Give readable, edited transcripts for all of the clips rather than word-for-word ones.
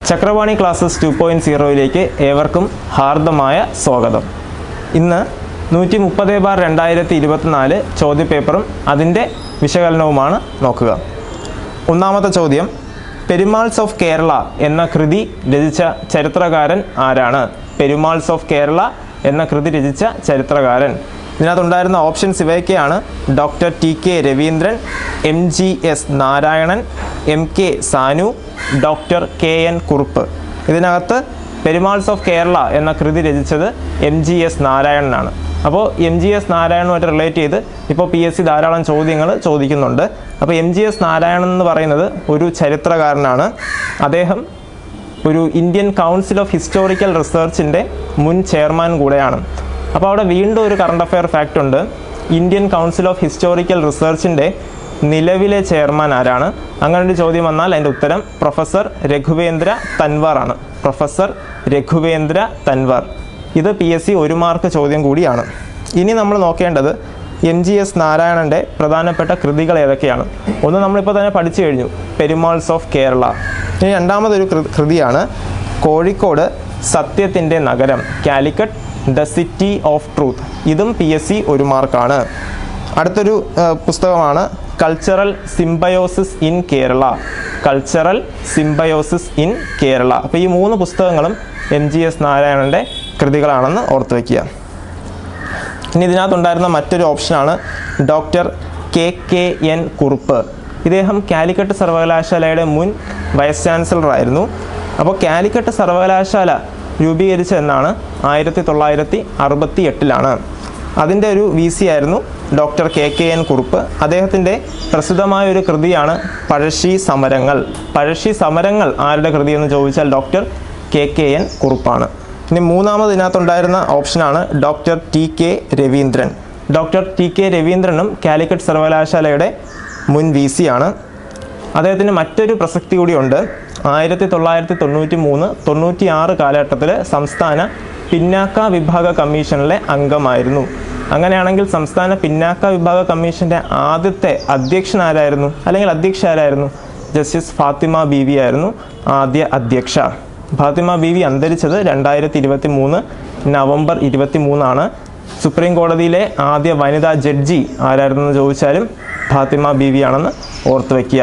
Chakravani classes 2.0 ഏവർക്കും ഹാർദമായ സ്വാഗതം. ഇന്ന് 130/2024 ചോദ്യപേപ്പറും അതിൻ്റെ വിശകലനവുമാണ് നോക്കുക. ഒന്നാമത്തെ ചോദ്യം, പെരുമാൾസ് ഓഫ് കേരള എന്ന കൃതി രചിച്ച ചരിത്രകാരൻ ആരാണ്? പെരുമാൾസ് ഓഫ് കേരള എന്ന കൃതി രചിച്ച ചരിത്രകാരൻ. ഇതിനകത്തുണ്ടായിരുന്ന ഓപ്ഷൻസ് ഇവയൊക്കെയാണ്: doctor T K. Raveendran, M.G.S. Narayanan, M.K. Sanu, doctor K.N. Kurup. ഇതിനകത്ത് പെരുമാൾസ് ഓഫ് കേരള എന്ന കൃതി രചിച്ചത് M.G.S. നാരായണനാണ്. അപ്പോൾ M.G.S. നാരായണനുമായിട്ട് റിലേറ്റ് ചെയ്ത് ഇപ്പോൾ PSC ധാരാളം ചോദ്യങ്ങൾ ചോദിക്കുന്നുണ്ട്. അപ്പോൾ M.G.S. നാരായണൻ എന്ന് പറയുന്നത് ഒരു ചരിത്രകാരനാണ്. അദ്ദേഹം ഒരു ഇന്ത്യൻ കൗൺസിൽ ഓഫ് ഹിസ്റ്റോറിക്കൽ റിസർച്ചിൻ്റെ മുൻ ചെയർമാൻ കൂടെയാണ്. അപ്പോൾ അവിടെ വീണ്ടും ഒരു കറണ്ട് അഫെയർ ഫാക്റ്റ് ഉണ്ട്. ഇന്ത്യൻ കൗൺസിൽ ഓഫ് ഹിസ്റ്റോറിക്കൽ റിസർച്ചിൻ്റെ നിലവിലെ ചെയർമാൻ ആരാണ്? അങ്ങനെ ഒരു ചോദ്യം വന്നാൽ അതിൻ്റെ ഉത്തരം പ്രൊഫസർ രഘുവേന്ദ്ര തൻവാർ ആണ്. പ്രൊഫസർ രഘുവേന്ദ്ര തൻവാർ. ഇത് PSC 1 മാർക്ക് ചോദ്യം കൂടിയാണ്. ഇനി നമ്മൾ നോക്കേണ്ടത് M.G.S. നാരായണൻ്റെ പ്രധാനപ്പെട്ട കൃതികൾ ഏതൊക്കെയാണ്. ഒന്ന് നമ്മളിപ്പോൾ തന്നെ പഠിച്ചു കഴിഞ്ഞു, പെരുമാൾസ് ഓഫ് കേരള. ഇനി രണ്ടാമതൊരു കൃതിയാണ് കോഴിക്കോട് സത്യത്തിൻ്റെ നഗരം, Calicut the city of truth. ഇതും PSC 1 മാർക്കാണ്. അടുത്തൊരു പുസ്തകമാണ് cultural symbiosis in Kerala. Cultural symbiosis in Kerala. അപ്പോൾ ഈ 3 പുസ്തകങ്ങളും M.G.S. നാരായണൻ്റെ കൃതികളാണെന്ന് ഓർത്ത് വയ്ക്കുക. ഇനി ഇതിനകത്തുണ്ടായിരുന്ന മറ്റൊരു ഓപ്ഷനാണ് ഡോക്ടർ K.N. കുറുപ്പ്. ഇദ്ദേഹം കാലിക്കറ്റ് സർവകലാശാലയുടെ മുൻ വൈസ് ചാൻസലർ ആയിരുന്നു. അപ്പോൾ കാലിക്കറ്റ് സർവകലാശാല രൂപീകരിച്ചതെന്നാണ് 1968. അതിൻ്റെ ഒരു VC ആയിരുന്നു ഡോക്ടർ K.N. കുറുപ്പ്. അദ്ദേഹത്തിൻ്റെ പ്രസിദ്ധമായ ഒരു കൃതിയാണ് പഴശ്ശി സമരങ്ങൾ. പഴശ്ശി സമരങ്ങൾ ആരുടെ കൃതി എന്ന് ചോദിച്ചാൽ ഡോക്ടർ K.N. കുറുപ്പാണ്. ഇനി മൂന്നാമത് ഇതിനകത്തുണ്ടായിരുന്ന ഓപ്ഷനാണ് doctor T.K. Raveendran. Doctor T.K. രവീന്ദ്രനും കാലിക്കറ്റ് സർവകലാശാലയുടെ മുൻ VC ആണ്. അദ്ദേഹത്തിന് മറ്റൊരു പ്രസക്തി കൂടിയുണ്ട്. 1993-96 കാലഘട്ടത്തിൽ സംസ്ഥാന പിന്നാക്ക വിഭാഗ കമ്മീഷനിലെ അംഗമായിരുന്നു. അങ്ങനെയാണെങ്കിൽ സംസ്ഥാന പിന്നാക്ക വിഭാഗ കമ്മീഷൻ്റെ ആദ്യത്തെ അധ്യക്ഷനാരായിരുന്നു, അല്ലെങ്കിൽ അധ്യക്ഷ ആരായിരുന്നു? ജസ്റ്റിസ് ഫാത്തിമ ബീവി ആയിരുന്നു ആദ്യ അധ്യക്ഷ. ഫാത്തിമ ബീവി അന്തരിച്ചത് 2023 നവംബർ 23 സുപ്രീം കോടതിയിലെ ആദ്യ വനിതാ ജഡ്ജി ആരായിരുന്നെന്ന് ചോദിച്ചാലും ഫാത്തിമ ബീവി ആണെന്ന് ഓർത്തു വയ്ക്കുക.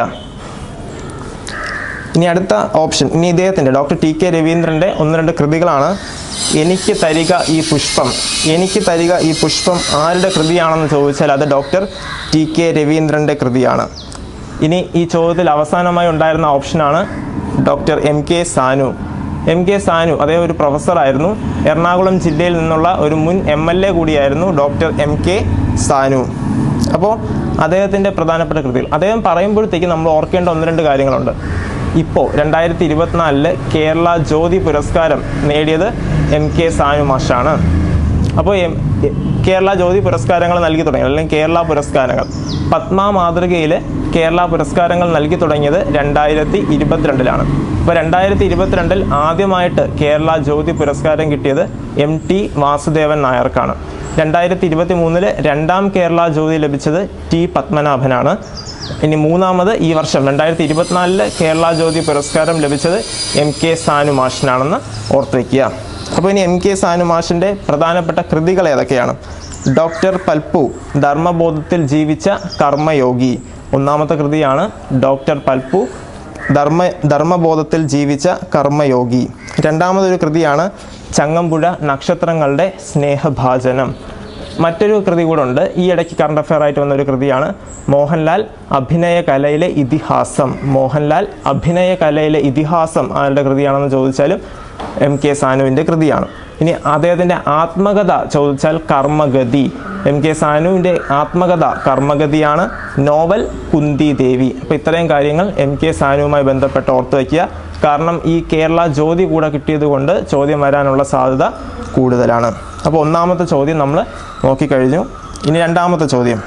ഇനി അടുത്ത ഓപ്ഷൻ, ഇനി ഇദ്ദേഹത്തിൻ്റെ ഡോക്ടർ T.K. രവീന്ദ്രൻ്റെ 1-2 കൃതികളാണ്. എനിക്ക് തരിക ഈ പുഷ്പം. എനിക്ക് തരിക ഈ പുഷ്പം ആരുടെ കൃതിയാണെന്ന് ചോദിച്ചാൽ അത് ഡോക്ടർ T.K. രവീന്ദ്രൻ്റെ കൃതിയാണ്. ഇനി ഈ ചോദ്യത്തിൽ അവസാനമായി ഉണ്ടായിരുന്ന ഓപ്ഷനാണ് doctor M.K. Sanu. M.K. Sanu അദ്ദേഹം ഒരു പ്രൊഫസറായിരുന്നു. എറണാകുളം ജില്ലയിൽ നിന്നുള്ള ഒരു മുൻ MLA കൂടിയായിരുന്നു ഡോക്ടർ M.K. സാനു. അപ്പോൾ അദ്ദേഹത്തിൻ്റെ പ്രധാനപ്പെട്ട കൃതികൾ അദ്ദേഹം പറയുമ്പോഴത്തേക്ക് നമ്മൾ ഓർക്കേണ്ട 1-2 കാര്യങ്ങളുണ്ട്. ഇപ്പോൾ 2024 കേരള ജ്യോതി പുരസ്കാരം നേടിയത് M.K. സാനു മാഷാണ്. അപ്പോൾ കേരള ജ്യോതി പുരസ്കാരങ്ങൾ നൽകി തുടങ്ങി, അല്ലെങ്കിൽ കേരള പുരസ്കാരങ്ങൾ, പത്മ മാതൃകയിൽ കേരള പുരസ്കാരങ്ങൾ നൽകി തുടങ്ങിയത് 2022. അപ്പോൾ 2022 ആദ്യമായിട്ട് കേരള ജ്യോതി പുരസ്കാരം കിട്ടിയത് M.T. വാസുദേവൻ നായർക്കാണ്. 2023 രണ്ടാം കേരള ജ്യോതി ലഭിച്ചത് T. പത്മനാഭനാണ്. ഇനി മൂന്നാമത് ഈ വർഷം 2024 കേരള ജ്യോതി പുരസ്കാരം ലഭിച്ചത് M.K. സാനു മാഷിനാണെന്ന് ഓർത്ത് വയ്ക്കുക. അപ്പോൾ ഇനി M.K. സാനു മാഷിൻ്റെ പ്രധാനപ്പെട്ട കൃതികൾ ഏതൊക്കെയാണ്? ഡോക്ടർ പൽപ്പു ധർമ്മബോധത്തിൽ ജീവിച്ച കർമ്മയോഗി. ഒന്നാമത്തെ കൃതിയാണ് ഡോക്ടർ പൽപ്പു ധർമ്മബോധത്തിൽ ജീവിച്ച കർമ്മയോഗി. രണ്ടാമതൊരു കൃതിയാണ് ചങ്ങമ്പുഴ നക്ഷത്രങ്ങളുടെ സ്നേഹഭാജനം. മറ്റൊരു കൃതി കൂടെ ഉണ്ട്, ഈ ഇടയ്ക്ക് കറണ്ട് അഫെയർ ആയിട്ട് വന്ന ഒരു കൃതിയാണ് മോഹൻലാൽ അഭിനയ കലയിലെ ഇതിഹാസം. മോഹൻലാൽ അഭിനയ കലയിലെ ഇതിഹാസം ആരുടെ കൃതിയാണെന്ന് ചോദിച്ചാലും M.K. സാനുവിൻ്റെ കൃതിയാണ്. ഇനി അദ്ദേഹത്തിൻ്റെ ആത്മകഥ ചോദിച്ചാൽ കർമ്മഗതി. M.K. സാനുവിൻ്റെ ആത്മകഥ കർമ്മഗതിയാണ്. നോവൽ കുന്തി ദേവി. അപ്പോൾ ഇത്രയും കാര്യങ്ങൾ M.K. സാനുവുമായി ബന്ധപ്പെട്ട് ഓർത്ത് വയ്ക്കുക. കാരണം ഈ കേരള ജ്യോതി കൂടെ കിട്ടിയത് കൊണ്ട് ചോദ്യം വരാനുള്ള സാധ്യത കൂടുതലാണ്. അപ്പോൾ ഒന്നാമത്തെ ചോദ്യം നമ്മൾ നോക്കിക്കഴിഞ്ഞു. ഇനി രണ്ടാമത്തെ ചോദ്യം,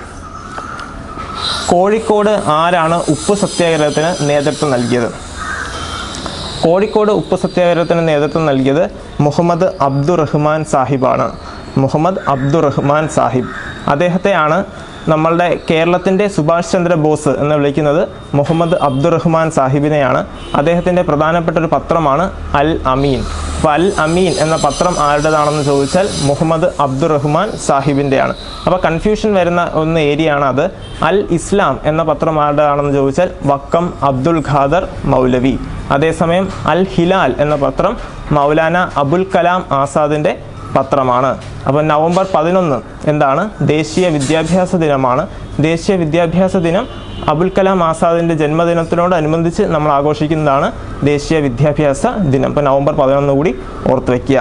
കോഴിക്കോട് ആരാണ് ഉപ്പ് സത്യാഗ്രഹത്തിന് നേതൃത്വം നൽകിയത്? കോഴിക്കോട് ഉപ്പ് സത്യാഗ്രഹത്തിന് നേതൃത്വം നൽകിയത് മുഹമ്മദ് അബ്ദുറഹ്മാൻ സാഹിബാണ്. മുഹമ്മദ് അബ്ദുറഹ്മാൻ സാഹിബ്. അദ്ദേഹത്തെയാണ് നമ്മളുടെ കേരളത്തിൻ്റെ സുഭാഷ് ചന്ദ്ര ബോസ് എന്ന് വിളിക്കുന്നത് മുഹമ്മദ് അബ്ദുറഹ്മാൻ സാഹിബിനെയാണ്. അദ്ദേഹത്തിൻ്റെ പ്രധാനപ്പെട്ട ഒരു പത്രമാണ് അൽ അമീൻ. അപ്പോൾ അൽ അമീൻ എന്ന പത്രം ആരുടേതാണെന്ന് ചോദിച്ചാൽ മുഹമ്മദ് അബ്ദുറഹ്മാൻ സാഹിബിൻ്റെയാണ്. അപ്പോൾ കൺഫ്യൂഷൻ വരുന്ന ഒന്ന് ഏരിയ ആണ് അത്. അൽ ഇസ്ലാം എന്ന പത്രം ആരുടേതാണെന്ന് ചോദിച്ചാൽ വക്കം അബ്ദുൽ ഖാദർ മൗലവി. അതേസമയം അൽ ഹിലാൽ എന്ന പത്രം മൗലാന അബുൽ കലാം ആസാദിൻ്റെ പത്രമാണ്. അപ്പോൾ നവംബർ 11 എന്താണ്? ദേശീയ വിദ്യാഭ്യാസ ദിനമാണ്. ദേശീയ വിദ്യാഭ്യാസ ദിനം അബുൽ കലാം ആസാദിൻ്റെ ജന്മദിനത്തിനോടനുബന്ധിച്ച് നമ്മൾ ആഘോഷിക്കുന്നതാണ് ദേശീയ വിദ്യാഭ്യാസ ദിനം. അപ്പോൾ നവംബർ 11 കൂടി ഓർത്ത് വയ്ക്കുക.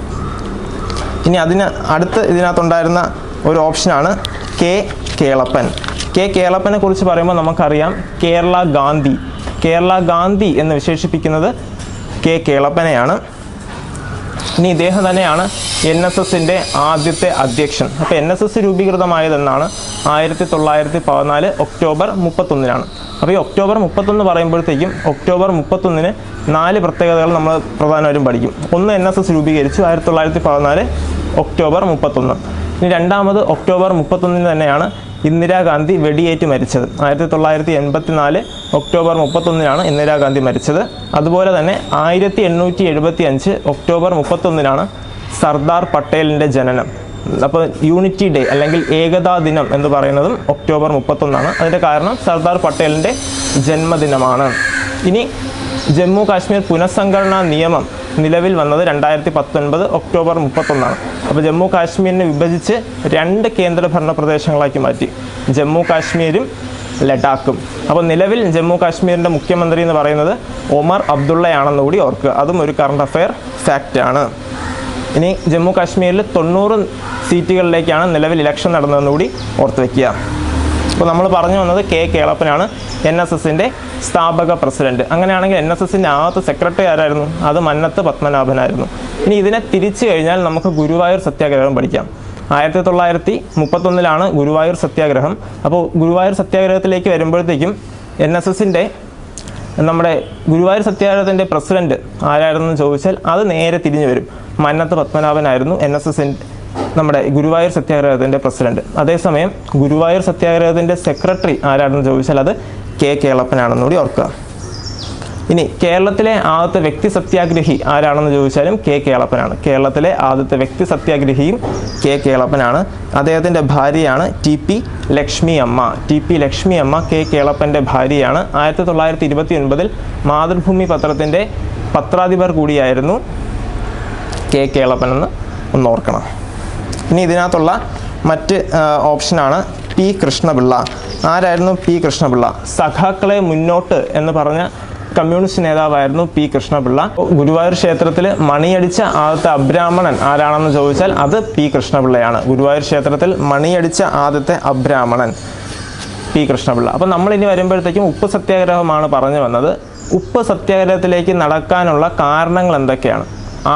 ഇനി അടുത്ത് ഇതിനകത്തുണ്ടായിരുന്ന ഒരു ഓപ്ഷനാണ് കെ കേളപ്പൻ. കെ കേളപ്പനെ കുറിച്ച് പറയുമ്പോൾ നമുക്കറിയാം കേരള ഗാന്ധി എന്ന് വിശേഷിപ്പിക്കുന്നത് കെ കേളപ്പനെയാണ്. ഇനി ഇദ്ദേഹം തന്നെയാണ് NSSൻ്റെ ആദ്യത്തെ അധ്യക്ഷൻ. അപ്പോൾ NSS രൂപീകൃതമായതെന്നാണ് 1914 ഒക്ടോബർ 31. അപ്പോൾ ഈ ഒക്ടോബർ 31 പറയുമ്പോഴത്തേക്കും ഒക്ടോബർ 31 4 പ്രത്യേകതകൾ നമ്മൾ പ്രധാനമായും പഠിക്കും. ഒന്ന്, NSS രൂപീകരിച്ചു 1914 ഒക്ടോബർ 31. ഇനി രണ്ടാമത് ഒക്ടോബർ 31 തന്നെയാണ് ഇന്ദിരാഗാന്ധി വെടിയേറ്റ് മരിച്ചത്. 1984 ഒക്ടോബർ 31 ഇന്ദിരാഗാന്ധി മരിച്ചത്. അതുപോലെ തന്നെ 1875 ഒക്ടോബർ 31 സർദാർ പട്ടേലിൻ്റെ ജനനം. അപ്പോൾ യൂണിറ്റി ഡേ അല്ലെങ്കിൽ ഏകതാ ദിനം എന്ന് പറയുന്നതും ഒക്ടോബർ 31. അതിൻ്റെ കാരണം സർദാർ പട്ടേലിൻ്റെ ജന്മദിനമാണ്. ഇനി ജമ്മു കാശ്മീർ പുനഃസംഘടനാ നിയമം നിലവിൽ വന്നത് 2019 ഒക്ടോബർ 31. അപ്പോൾ ജമ്മു കാശ്മീരിനെ വിഭജിച്ച് 2 കേന്ദ്രഭരണ പ്രദേശങ്ങളാക്കി മാറ്റി, ജമ്മു കാശ്മീരും ലഡാക്കും. അപ്പോൾ നിലവിൽ ജമ്മു കാശ്മീരിൻ്റെ മുഖ്യമന്ത്രി എന്ന് പറയുന്നത് ഒമർ അബ്ദുള്ളയാണെന്ന് കൂടി ഓർക്കുക. അതും ഒരു കറണ്ട് അഫെയർ ഫാക്റ്റാണ്. ഇനി ജമ്മു കാശ്മീരിൽ 90 സീറ്റുകളിലേക്കാണ് നിലവിൽ ഇലക്ഷൻ നടന്നതെന്ന് കൂടി ഓർത്ത് വയ്ക്കുക. അപ്പോൾ നമ്മൾ പറഞ്ഞു വന്നത് കെ കേളപ്പനാണ് NSSൻ്റെ സ്ഥാപക പ്രസിഡന്റ്. അങ്ങനെയാണെങ്കിൽ NSSൻ്റെ ആദ്യത്തെ സെക്രട്ടറി ആരായിരുന്നു? അത് മന്നത്ത് പത്മനാഭനായിരുന്നു. ഇനി ഇതിനെ തിരിച്ചു കഴിഞ്ഞാൽ നമുക്ക് ഗുരുവായൂർ സത്യാഗ്രഹം പഠിക്കാം. 1931 ഗുരുവായൂർ സത്യാഗ്രഹം. അപ്പോൾ ഗുരുവായൂർ സത്യാഗ്രഹത്തിലേക്ക് വരുമ്പോഴത്തേക്കും NSSൻ്റെ നമ്മുടെ ഗുരുവായൂർ സത്യാഗ്രഹത്തിൻ്റെ പ്രസിഡന്റ് ആരായിരുന്നു ചോദിച്ചാൽ അത് നേരെ തിരിഞ്ഞു വരും. മന്നത്ത് പത്മനാഭനായിരുന്നു NSSൻ്റെ നമ്മുടെ ഗുരുവായൂർ സത്യാഗ്രഹത്തിൻ്റെ പ്രസിഡന്റ്. അതേസമയം ഗുരുവായൂർ സത്യാഗ്രഹത്തിൻ്റെ സെക്രട്ടറി ആരാണെന്ന് ചോദിച്ചാൽ അത് കെ കേളപ്പനാണെന്നുകൂടി ഓർക്കുക. ഇനി കേരളത്തിലെ ആദ്യത്തെ വ്യക്തി സത്യാഗ്രഹി ആരാണെന്ന് ചോദിച്ചാലും കെ കേളപ്പനാണ്. കേരളത്തിലെ ആദ്യത്തെ വ്യക്തി സത്യാഗ്രഹിയും കെ കേളപ്പനാണ്. അദ്ദേഹത്തിൻ്റെ ഭാര്യയാണ് TP ലക്ഷ്മി അമ്മ കെ കേളപ്പൻ്റെ ഭാര്യയാണ്. 1929 മാതൃഭൂമി പത്രത്തിൻ്റെ പത്രാധിപർ കൂടിയായിരുന്നു കെ കേളപ്പൻ എന്ന് ഒന്ന് ഓർക്കണം. ഇനി ഇതിനകത്തുള്ള മറ്റ് ഓപ്ഷനാണ് പി കൃഷ്ണപിള്ള. ആരായിരുന്നു പി കൃഷ്ണപിള്ള? സഖാക്കളെ മുന്നോട്ട് എന്ന് പറഞ്ഞ കമ്മ്യൂണിസ്റ്റ് നേതാവായിരുന്നു പി കൃഷ്ണപിള്ള. ഗുരുവായൂർ ക്ഷേത്രത്തിൽ മണിയടിച്ച ആദ്യത്തെ അബ്രാഹ്മണൻ ആരാണെന്ന് ചോദിച്ചാൽ അത് പി കൃഷ്ണപിള്ളയാണ്. ഗുരുവായൂർ ക്ഷേത്രത്തിൽ മണിയടിച്ച ആദ്യത്തെ അബ്രാഹ്മണൻ പി കൃഷ്ണപിള്ള. അപ്പോൾ നമ്മളിനി വരുമ്പോഴത്തേക്കും ഉപ്പ് സത്യാഗ്രഹമാണ് പറഞ്ഞു വന്നത്. ഉപ്പ് സത്യാഗ്രഹത്തിലേക്ക് നടക്കാനുള്ള കാരണങ്ങൾ എന്തൊക്കെയാണ്?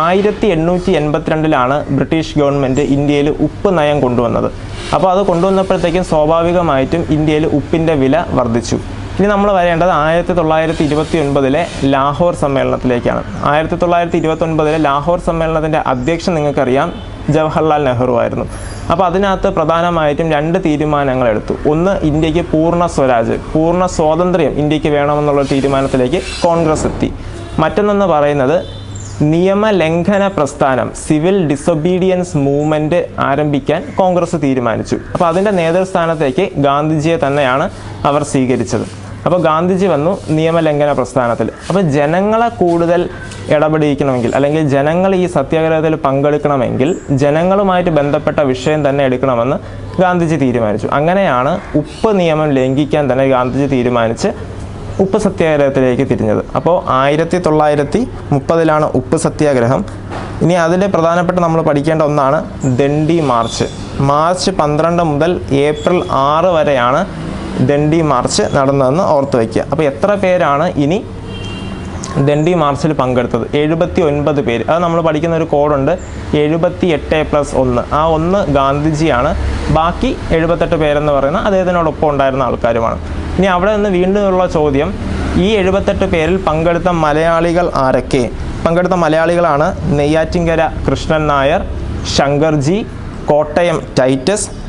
1882 ബ്രിട്ടീഷ് ഗവൺമെൻറ് ഇന്ത്യയിൽ ഉപ്പ് നയം കൊണ്ടുവന്നത്. അപ്പോൾ അത് കൊണ്ടുവന്നപ്പോഴത്തേക്കും സ്വാഭാവികമായിട്ടും ഇന്ത്യയിൽ ഉപ്പിൻ്റെ വില വർദ്ധിച്ചു. ഇനി നമ്മൾ വരേണ്ടത് 1929 ലാഹോർ സമ്മേളനത്തിലേക്കാണ്. 1929 ലാഹോർ സമ്മേളനത്തിൻ്റെ അധ്യക്ഷൻ നിങ്ങൾക്കറിയാം ജവഹർലാൽ നെഹ്റു ആയിരുന്നു. അപ്പോൾ അതിനകത്ത് പ്രധാനമായിട്ടും 2 തീരുമാനങ്ങൾ എടുത്തു. ഒന്ന്, ഇന്ത്യക്ക് പൂർണ്ണ സ്വാതന്ത്ര്യം ഇന്ത്യക്ക് വേണമെന്നുള്ള തീരുമാനത്തിലേക്ക് കോൺഗ്രസ് എത്തി. മറ്റൊന്നെന്ന് പറയുന്നത് നിയമലംഘന പ്രസ്ഥാനം, സിവിൽ ഡിസൊബീഡിയൻസ് മൂവ്മെൻറ്റ് ആരംഭിക്കാൻ കോൺഗ്രസ് തീരുമാനിച്ചു. അപ്പോൾ അതിൻ്റെ നേതൃസ്ഥാനത്തേക്ക് ഗാന്ധിജിയെ തന്നെയാണ് അവർ സ്വീകരിച്ചത്. അപ്പോൾ ഗാന്ധിജി വന്നു നിയമലംഘന പ്രസ്ഥാനത്തിൽ. അപ്പോൾ ജനങ്ങളെ കൂടുതൽ ഇടപെടിക്കണമെങ്കിൽ അല്ലെങ്കിൽ ജനങ്ങൾ ഈ സത്യാഗ്രഹത്തിൽ പങ്കെടുക്കണമെങ്കിൽ ജനങ്ങളുമായിട്ട് ബന്ധപ്പെട്ട വിഷയം തന്നെ എടുക്കണമെന്ന് ഗാന്ധിജി തീരുമാനിച്ചു. അങ്ങനെയാണ് ഉപ്പ് നിയമം ലംഘിക്കാൻ തന്നെ ഗാന്ധിജി തീരുമാനിച്ച് ഉപ്പ് സത്യാഗ്രഹത്തിലേക്ക് തിരിഞ്ഞത്. അപ്പോൾ 1930 ഉപ്പ് സത്യാഗ്രഹം. ഇനി അതിൻ്റെ പ്രധാനപ്പെട്ട നമ്മൾ പഠിക്കേണ്ട ഒന്നാണ് ദണ്ഡി മാർച്ച്. മാർച്ച് 12 മുതൽ ഏപ്രിൽ 6 വരെയാണ് ദണ്ഡി മാർച്ച് നടന്നതെന്ന് ഓർത്ത് വയ്ക്കുക. അപ്പോൾ എത്ര പേരാണ് ഇനി ദണ്ഡി മാർച്ചിൽ പങ്കെടുത്തത്? 79 പേര്. അത് നമ്മൾ പഠിക്കുന്ന ഒരു കോഡുണ്ട് 78+1. ആ 1 ഗാന്ധിജിയാണ്. ബാക്കി 78 പേരെന്ന് പറയുന്നത് അദ്ദേഹത്തിനോടൊപ്പം ഉണ്ടായിരുന്ന ആൾക്കാരുമാണ്. ഇനി അവിടെ നിന്ന് വീണ്ടുമുള്ള ചോദ്യം, ഈ 78 പേരിൽ പങ്കെടുത്ത മലയാളികൾ ആരൊക്കെ? പങ്കെടുത്ത മലയാളികളാണ് നെയ്യാറ്റിൻകര കൃഷ്ണൻ നായർ, ശങ്കർജി, കോട്ടയം ടൈറ്റസ്,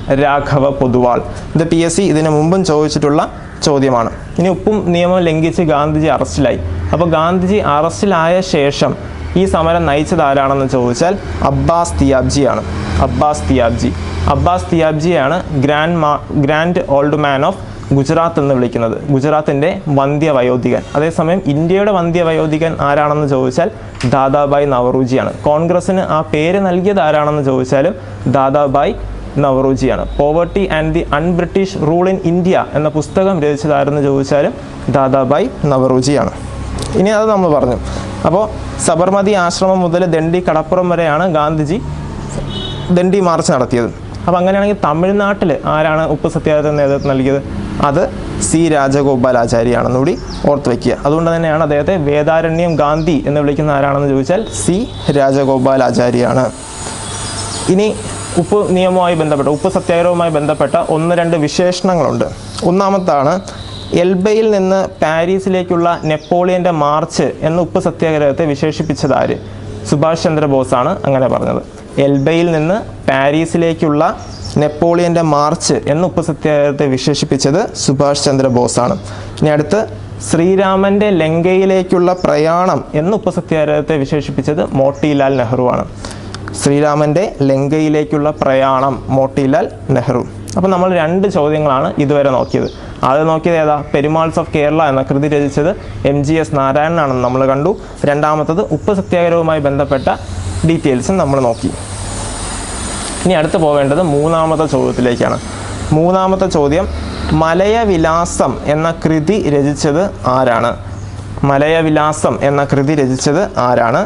രാഘവ പൊതുവാൾ. ഇത് PSC ഇതിനു മുമ്പും ചോദിച്ചിട്ടുള്ള ചോദ്യമാണ്. ഇനി ഉപ്പും നിയമം ലംഘിച്ച് ഗാന്ധിജി അറസ്റ്റിലായി. അപ്പോൾ ഗാന്ധിജി അറസ്റ്റിലായ ശേഷം ഈ സമരം നയിച്ചത് ആരാണെന്ന് ചോദിച്ചാൽ അബ്ബാസ് തിയാബ്ജിയാണ്. അബ്ബാസ് തിയാബ്ജിയാണ് grand old man of Gujarat എന്ന് വിളിക്കുന്നത്. ഗുജറാത്തിൻ്റെ വന്ധ്യവയോധികൻ. അതേസമയം ഇന്ത്യയുടെ വന്ധ്യവയോധികൻ ആരാണെന്ന് ചോദിച്ചാൽ ദാദാബായ് നവറോജിയാണ്. കോൺഗ്രസിന് ആ പേര് നൽകിയത് ആരാണെന്ന് ചോദിച്ചാലും ദാദാബായ് നവറോജിയാണ്. Poverty and the un-British rule in India എന്ന പുസ്തകം രചിച്ചതാരെന്ന് ചോദിച്ചാലും ദാദാബായ് നവറോജിയാണ്. ഇനി അത് നമ്മൾ പറഞ്ഞു. അപ്പോൾ സബർമതി ആശ്രമം മുതൽ ദണ്ഡി കടപ്പുറം വരെയാണ് ഗാന്ധിജി ദണ്ഡി മാർച്ച് നടത്തിയത്. അപ്പോൾ അങ്ങനെയാണെങ്കിൽ തമിഴ്നാട്ടിൽ ആരാണ് ഉപ്പ് സത്യാഗ്രഹത്തിന് നേതൃത്വം നൽകിയത്? അത് C. രാജഗോപാലാചാരിയാണെന്നുകൂടി ഓർത്ത് വയ്ക്കുക. അതുകൊണ്ട് തന്നെയാണ് അദ്ദേഹത്തെ വേദാരണ്യം ഗാന്ധി എന്ന് വിളിക്കുന്ന ആരാണെന്ന് ചോദിച്ചാൽ C. രാജഗോപാലാചാരിയാണ്. ഇനി ഉപ്പ് നിയമവുമായി ബന്ധപ്പെട്ട ഉപ്പ് സത്യാഗ്രഹവുമായി ബന്ധപ്പെട്ട 1-2 വിശേഷണങ്ങളുണ്ട്. ഒന്നാമത്താണ് എൽബയിൽ നിന്ന് പാരീസിലേക്കുള്ള നെപ്പോളിയൻ്റെ മാർച്ച് എന്ന ഉപ്പ് സത്യാഗ്രഹത്തെ വിശേഷിപ്പിച്ചത് ആര്? സുഭാഷ് ചന്ദ്രബോസാണ് അങ്ങനെ പറഞ്ഞത്. എൽബയിൽ നിന്ന് പാരീസിലേക്കുള്ള നെപ്പോളിയൻ്റെ മാർച്ച് എന്ന ഉപ്പ് സത്യാഗ്രഹത്തെ വിശേഷിപ്പിച്ചത് സുഭാഷ് ചന്ദ്രബോസാണ്. ഇനി അടുത്ത് ശ്രീരാമൻ്റെ ലങ്കയിലേക്കുള്ള പ്രയാണം എന്ന ഉപ്പ് സത്യാഗ്രഹത്തെ വിശേഷിപ്പിച്ചത് മോട്ടിലാൽ നെഹ്റുവാണ്. ശ്രീരാമൻ്റെ ലങ്കയിലേക്കുള്ള പ്രയാണം മോട്ടിലാൽ നെഹ്റു. അപ്പോൾ നമ്മൾ 2 ചോദ്യങ്ങളാണ് ഇതുവരെ നോക്കിയത്. ആദ്യം നോക്കിയത് ഏതാ? പെരുമാൾസ് ഓഫ് കേരള എന്ന കൃതി രചിച്ചത് MGS നാരായണനാണെന്ന് നമ്മൾ കണ്ടു. രണ്ടാമത്തത് ഉപ്പ് സത്യാഗ്രഹവുമായി ബന്ധപ്പെട്ട ഡീറ്റെയിൽസും നമ്മൾ നോക്കി. ഇനി അടുത്ത് പോവേണ്ടത് 3ാമത്തെ ചോദ്യത്തിലേക്കാണ്. 3ാമത്തെ ചോദ്യം, മലയവിലാസം എന്ന കൃതി രചിച്ചത് ആരാണ്? മലയവിലാസം എന്ന കൃതി രചിച്ചത് ആരാണ്?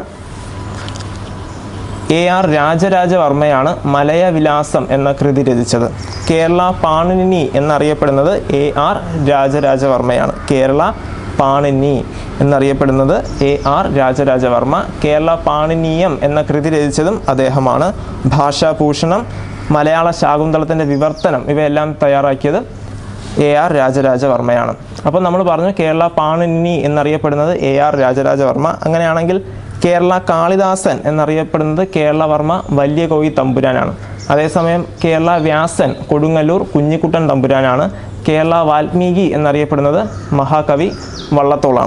AR രാജരാജവർമ്മയാണ് മലയവിലാസം എന്ന കൃതി രചിച്ചത്. കേരള പാണിനി എന്നറിയപ്പെടുന്നത് AR രാജരാജവർമ്മയാണ്. കേരള പാണിനി എന്നറിയപ്പെടുന്നത് AR രാജരാജവർമ്മ. കേരള പാണിനീയം എന്ന കൃതി രചിച്ചതും അദ്ദേഹമാണ്. ഭാഷാഭൂഷണം, മലയാള ശാകുന്തളത്തിൻ്റെ വിവർത്തനം ഇവയെല്ലാം തയ്യാറാക്കിയത് AR രാജരാജവർമ്മയാണ്. അപ്പോൾ നമ്മൾ പറഞ്ഞു കേരള പാണിനി എന്നറിയപ്പെടുന്നത് AR രാജരാജവർമ്മ. അങ്ങനെയാണെങ്കിൽ കേരള കാളിദാസൻ എന്നറിയപ്പെടുന്നത് കേരളവർമ്മ വലിയ കോയി തമ്പുരാനാണ്. അതേസമയം കേരള വ്യാസൻ കൊടുങ്ങല്ലൂർ കുഞ്ഞിക്കുട്ടൻ തമ്പുരാനാണ്. കേരള വാൽമീകി എന്നറിയപ്പെടുന്നത് മഹാകവി വള്ളത്തോളാണ്.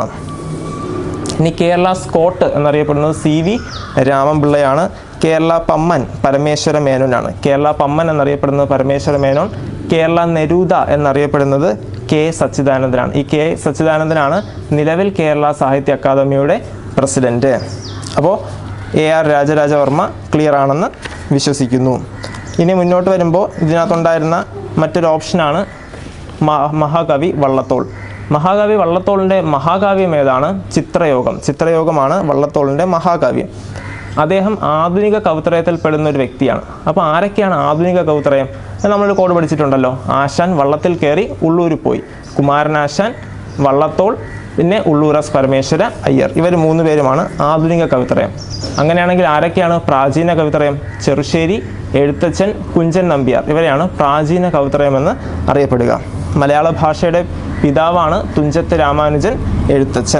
ഇനി കേരള സ്കോട്ട് എന്നറിയപ്പെടുന്നത് CV രാമൻപിള്ളയാണ്. കേരള പമ്മൻ പരമേശ്വര മേനോനാണ്. കേരള പമ്മൻ എന്നറിയപ്പെടുന്നത് പരമേശ്വര മേനോൻ. കേരള നെരൂദ എന്നറിയപ്പെടുന്നത് K. സച്ചിദാനന്ദനാണ്. ഈ K. സച്ചിദാനന്ദനാണ് നിലവിൽ കേരള സാഹിത്യ അക്കാദമിയുടെ പ്രസിഡന്റ്. അപ്പോൾ AR രാജരാജവർമ്മ ക്ലിയർ ആണെന്ന് വിശ്വസിക്കുന്നു. ഇനി മുന്നോട്ട് വരുമ്പോൾ ഇതിനകത്തുണ്ടായിരുന്ന മറ്റൊരു ഓപ്ഷനാണ് മഹാകവി വള്ളത്തോൾ. മഹാകവി വള്ളത്തോളിൻ്റെ മഹാകാവ്യം ഏതാണ്? ചിത്രയോഗം. ചിത്രയോഗമാണ് വള്ളത്തോളിൻ്റെ മഹാകാവ്യം. അദ്ദേഹം ആധുനിക കവിത്രയത്തിൽ പെടുന്ന ഒരു വ്യക്തിയാണ്. അപ്പോൾ ആരൊക്കെയാണ് ആധുനിക കവിത്രയം? നമ്മൾ കോഡ് പഠിച്ചിട്ടുണ്ടല്ലോ. ആശാൻ വള്ളത്തിൽ കയറി ഉള്ളൂരിൽ പോയി. കുമാരനാശാൻ, വള്ളത്തോൾ, പിന്നെ ഉള്ളൂർ പരമേശ്വര അയ്യർ. ഇവർ 3 പേരുമാണ് ആധുനിക കവിത്രയം. അങ്ങനെയാണെങ്കിൽ ആരൊക്കെയാണ് പ്രാചീന കവിത്രയം? ചെറുശ്ശേരി, എഴുത്തച്ഛൻ, കുഞ്ചൻ നമ്പ്യാർ. ഇവരെയാണ് പ്രാചീന കവിത്രയം എന്ന് അറിയപ്പെടുക. മലയാള ഭാഷയുടെ പിതാവാണ് തുഞ്ചത്ത് രാമാനുജൻ എഴുത്തച്ഛൻ.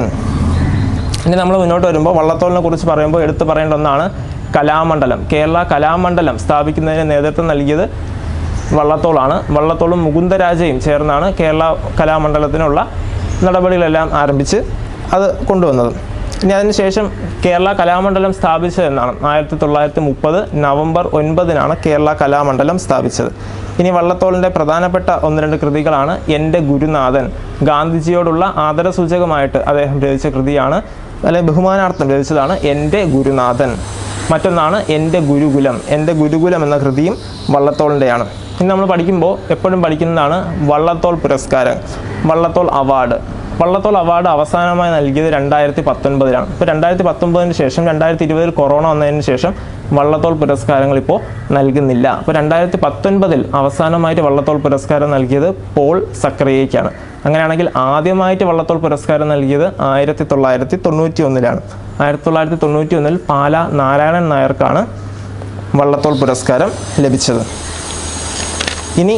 ഇനി നമ്മൾ മുന്നോട്ട് വരുമ്പോൾ വള്ളത്തോളിനെ കുറിച്ച് പറയുമ്പോൾ എടുത്തു പറയേണ്ട ഒന്നാണ് കലാമണ്ഡലം. കേരള കലാമണ്ഡലം സ്ഥാപിക്കുന്നതിന് നേതൃത്വം നൽകിയത് വള്ളത്തോളാണ്. വള്ളത്തോളും മുകുന്ദരാജയും ചേർന്നാണ് കേരള കലാമണ്ഡലത്തിനുള്ള നടപടികളെല്ലാം ആരംഭിച്ച് അത് കൊണ്ടുവന്നത്. ഇനി അതിനുശേഷം കേരള കലാമണ്ഡലം സ്ഥാപിച്ചത് എന്നാണ് 1930 നവംബർ 9 കേരള കലാമണ്ഡലം സ്ഥാപിച്ചത്. ഇനി വള്ളത്തോളിൻ്റെ പ്രധാനപ്പെട്ട 1-2 കൃതികളാണ് എൻ്റെ ഗുരുനാഥൻ. ഗാന്ധിജിയോടുള്ള ആദരസൂചകമായിട്ട് അദ്ദേഹം രചിച്ച കൃതിയാണ്, അല്ലെങ്കിൽ ബഹുമാനാർത്ഥം രചിച്ചതാണ് എൻ്റെ ഗുരുനാഥൻ. മറ്റൊന്നാണ് എൻ്റെ ഗുരുകുലം. എൻ്റെ ഗുരുകുലം എന്ന കൃതിയും വള്ളത്തോളിൻ്റെയാണ്. ഇനി നമ്മൾ പഠിക്കുമ്പോൾ എപ്പോഴും പഠിക്കുന്നതാണ് വള്ളത്തോൾ പുരസ്കാരം, വള്ളത്തോൾ അവാർഡ്. വള്ളത്തോൾ അവാർഡ് അവസാനമായി നൽകിയത് 2019. ഇപ്പോൾ 2019 ശേഷം 2020 കൊറോണ വന്നതിന് ശേഷം വള്ളത്തോൾ പുരസ്കാരങ്ങൾ ഇപ്പോൾ നൽകുന്നില്ല. അപ്പോൾ 2019 അവസാനമായിട്ട് വള്ളത്തോൾ പുരസ്കാരം നൽകിയത് പോൾ സക്രിയയ്ക്കാണ്. അങ്ങനെയാണെങ്കിൽ ആദ്യമായിട്ട് വള്ളത്തോൾ പുരസ്കാരം നൽകിയത് 1991. 1991 പാല നാരായണൻ നായർക്കാണ് വള്ളത്തോൾ പുരസ്കാരം ലഭിച്ചത്. ഇനി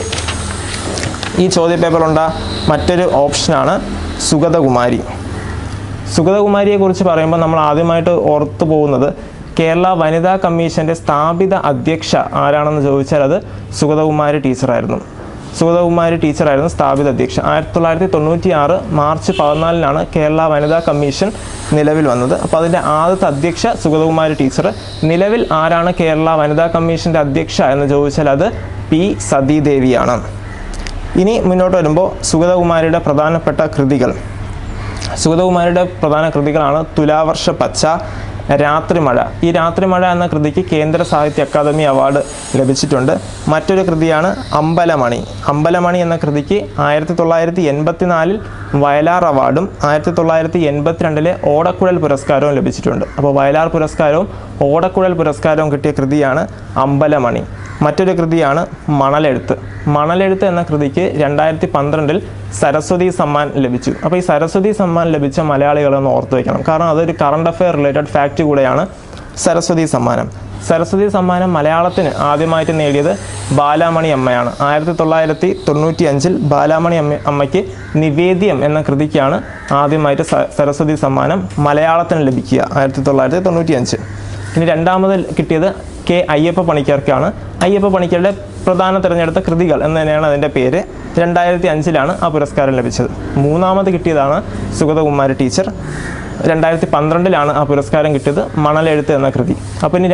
ഈ ചോദ്യപേപ്പറുണ്ട മറ്റൊരു ഓപ്ഷനാണ് സുഗതകുമാരി. സുഗതകുമാരിയെക്കുറിച്ച് പറയുമ്പോൾ നമ്മൾ ആദ്യമായിട്ട് ഓർത്തു പോകുന്നത് കേരള വനിതാ കമ്മീഷൻ്റെ സ്ഥാപിത അധ്യക്ഷ ആരാണെന്ന് ചോദിച്ചാൽ അത് സുഗതകുമാരി ടീച്ചറായിരുന്നു. സുഗതകുമാരി ടീച്ചറായിരുന്നു സ്ഥാപിത അധ്യക്ഷ. 1996 മാർച്ച് 14 കേരള വനിതാ കമ്മീഷൻ നിലവിൽ വന്നത്. അപ്പോൾ അതിൻ്റെ ആദ്യത്തെ അധ്യക്ഷ സുഗതകുമാരി ടീച്ചർ. നിലവിൽ ആരാണ് കേരള വനിതാ കമ്മീഷൻ്റെ അധ്യക്ഷ എന്ന് ചോദിച്ചാൽ അത് പി സതീദേവിയാണ്. ഇനി മുന്നോട്ട് വരുമ്പോൾ സുഗതകുമാരിയുടെ പ്രധാനപ്പെട്ട കൃതികൾ. സുഗതകുമാരിയുടെ പ്രധാന കൃതികളാണ് തുലാവർഷ പച്ച, രാത്രിമഴ. ഈ രാത്രിമഴ എന്ന കൃതിക്ക് കേന്ദ്ര സാഹിത്യ അക്കാദമി അവാർഡ് ലഭിച്ചിട്ടുണ്ട്. മറ്റൊരു കൃതിയാണ് അമ്പലമണി. അമ്പലമണി എന്ന കൃതിക്ക് 1984 വയലാർ അവാർഡും 1982 ഓടക്കുഴൽ പുരസ്കാരവും ലഭിച്ചിട്ടുണ്ട്. അപ്പോൾ വയലാർ പുരസ്കാരവും ഓടക്കുഴൽ പുരസ്കാരവും കിട്ടിയ കൃതിയാണ് അമ്പലമണി. മറ്റൊരു കൃതിയാണ് മണലെഴുത്ത്. മണലെഴുത്ത് എന്ന കൃതിക്ക് 2012 സരസ്വതി സമ്മാൻ ലഭിച്ചു. അപ്പോൾ ഈ സരസ്വതി സമ്മാൻ ലഭിച്ച മലയാളികളൊന്ന് ഓർത്തു വയ്ക്കണം. കാരണം അതൊരു കറണ്ട് അഫെയർ റിലേറ്റഡ് ഫാക്റ്റ് കൂടെയാണ് സരസ്വതി സമ്മാനം. സരസ്വതി സമ്മാനം മലയാളത്തിന് ആദ്യമായിട്ട് നേടിയത് ബാലാമണി അമ്മയാണ്. 1995 ബാലാമണി അമ്മയ്ക്ക് നിവേദ്യം എന്ന കൃതിക്കാണ് ആദ്യമായിട്ട് സരസ്വതി സമ്മാനം മലയാളത്തിന് ലഭിക്കുക, 1995. ഇനി രണ്ടാമത് കിട്ടിയത് കെ അയ്യപ്പ പണിക്കർക്കാണ്. അയ്യപ്പ പണിക്കരുടെ പ്രധാന തിരഞ്ഞെടുത്ത കൃതികൾ എന്ന് തന്നെയാണ് അതിൻ്റെ പേര്. 2005 ആ പുരസ്കാരം ലഭിച്ചത്. മൂന്നാമത് കിട്ടിയതാണ് സുഗതകുമാരി ടീച്ചർ. 2012 ആ പുരസ്കാരം കിട്ടിയത് മണലെഴുത്ത് എന്ന കൃതി. അപ്പോൾ ഇനി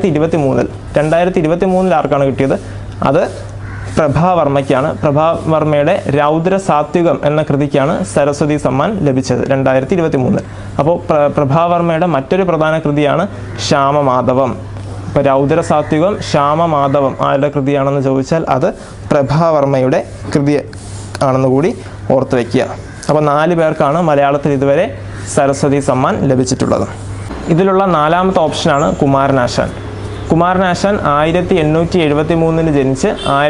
2023 ആർക്കാണ് കിട്ടിയത്? അത് പ്രഭാവർമ്മയ്ക്കാണ്. പ്രഭാവർമ്മയുടെ രൗദ്ര സാത്വികം എന്ന കൃതിക്കാണ് സരസ്വതി സമ്മാൻ ലഭിച്ചത് 2023. അപ്പോൾ പ്രഭാവർമ്മയുടെ മറ്റൊരു പ്രധാന കൃതിയാണ് ശ്യാമമാധവം. ഇപ്പോൾ രൗദ്ര സാത്വികം, ശ്യാമമാധവം ആരുടെ കൃതിയാണെന്ന് ചോദിച്ചാൽ അത് പ്രഭാവർമ്മയുടെ കൃതി ആണെന്ന് കൂടി ഓർത്തു വയ്ക്കുക. അപ്പോൾ 4 പേർക്കാണ് മലയാളത്തിൽ ഇതുവരെ സരസ്വതി സമ്മാൻ ലഭിച്ചിട്ടുള്ളത്. ഇതിലുള്ള 4ാമത്തെ ഓപ്ഷനാണ് കുമാരനാശാൻ. കുമാരനാശാൻ 1873 ജനിച്ച്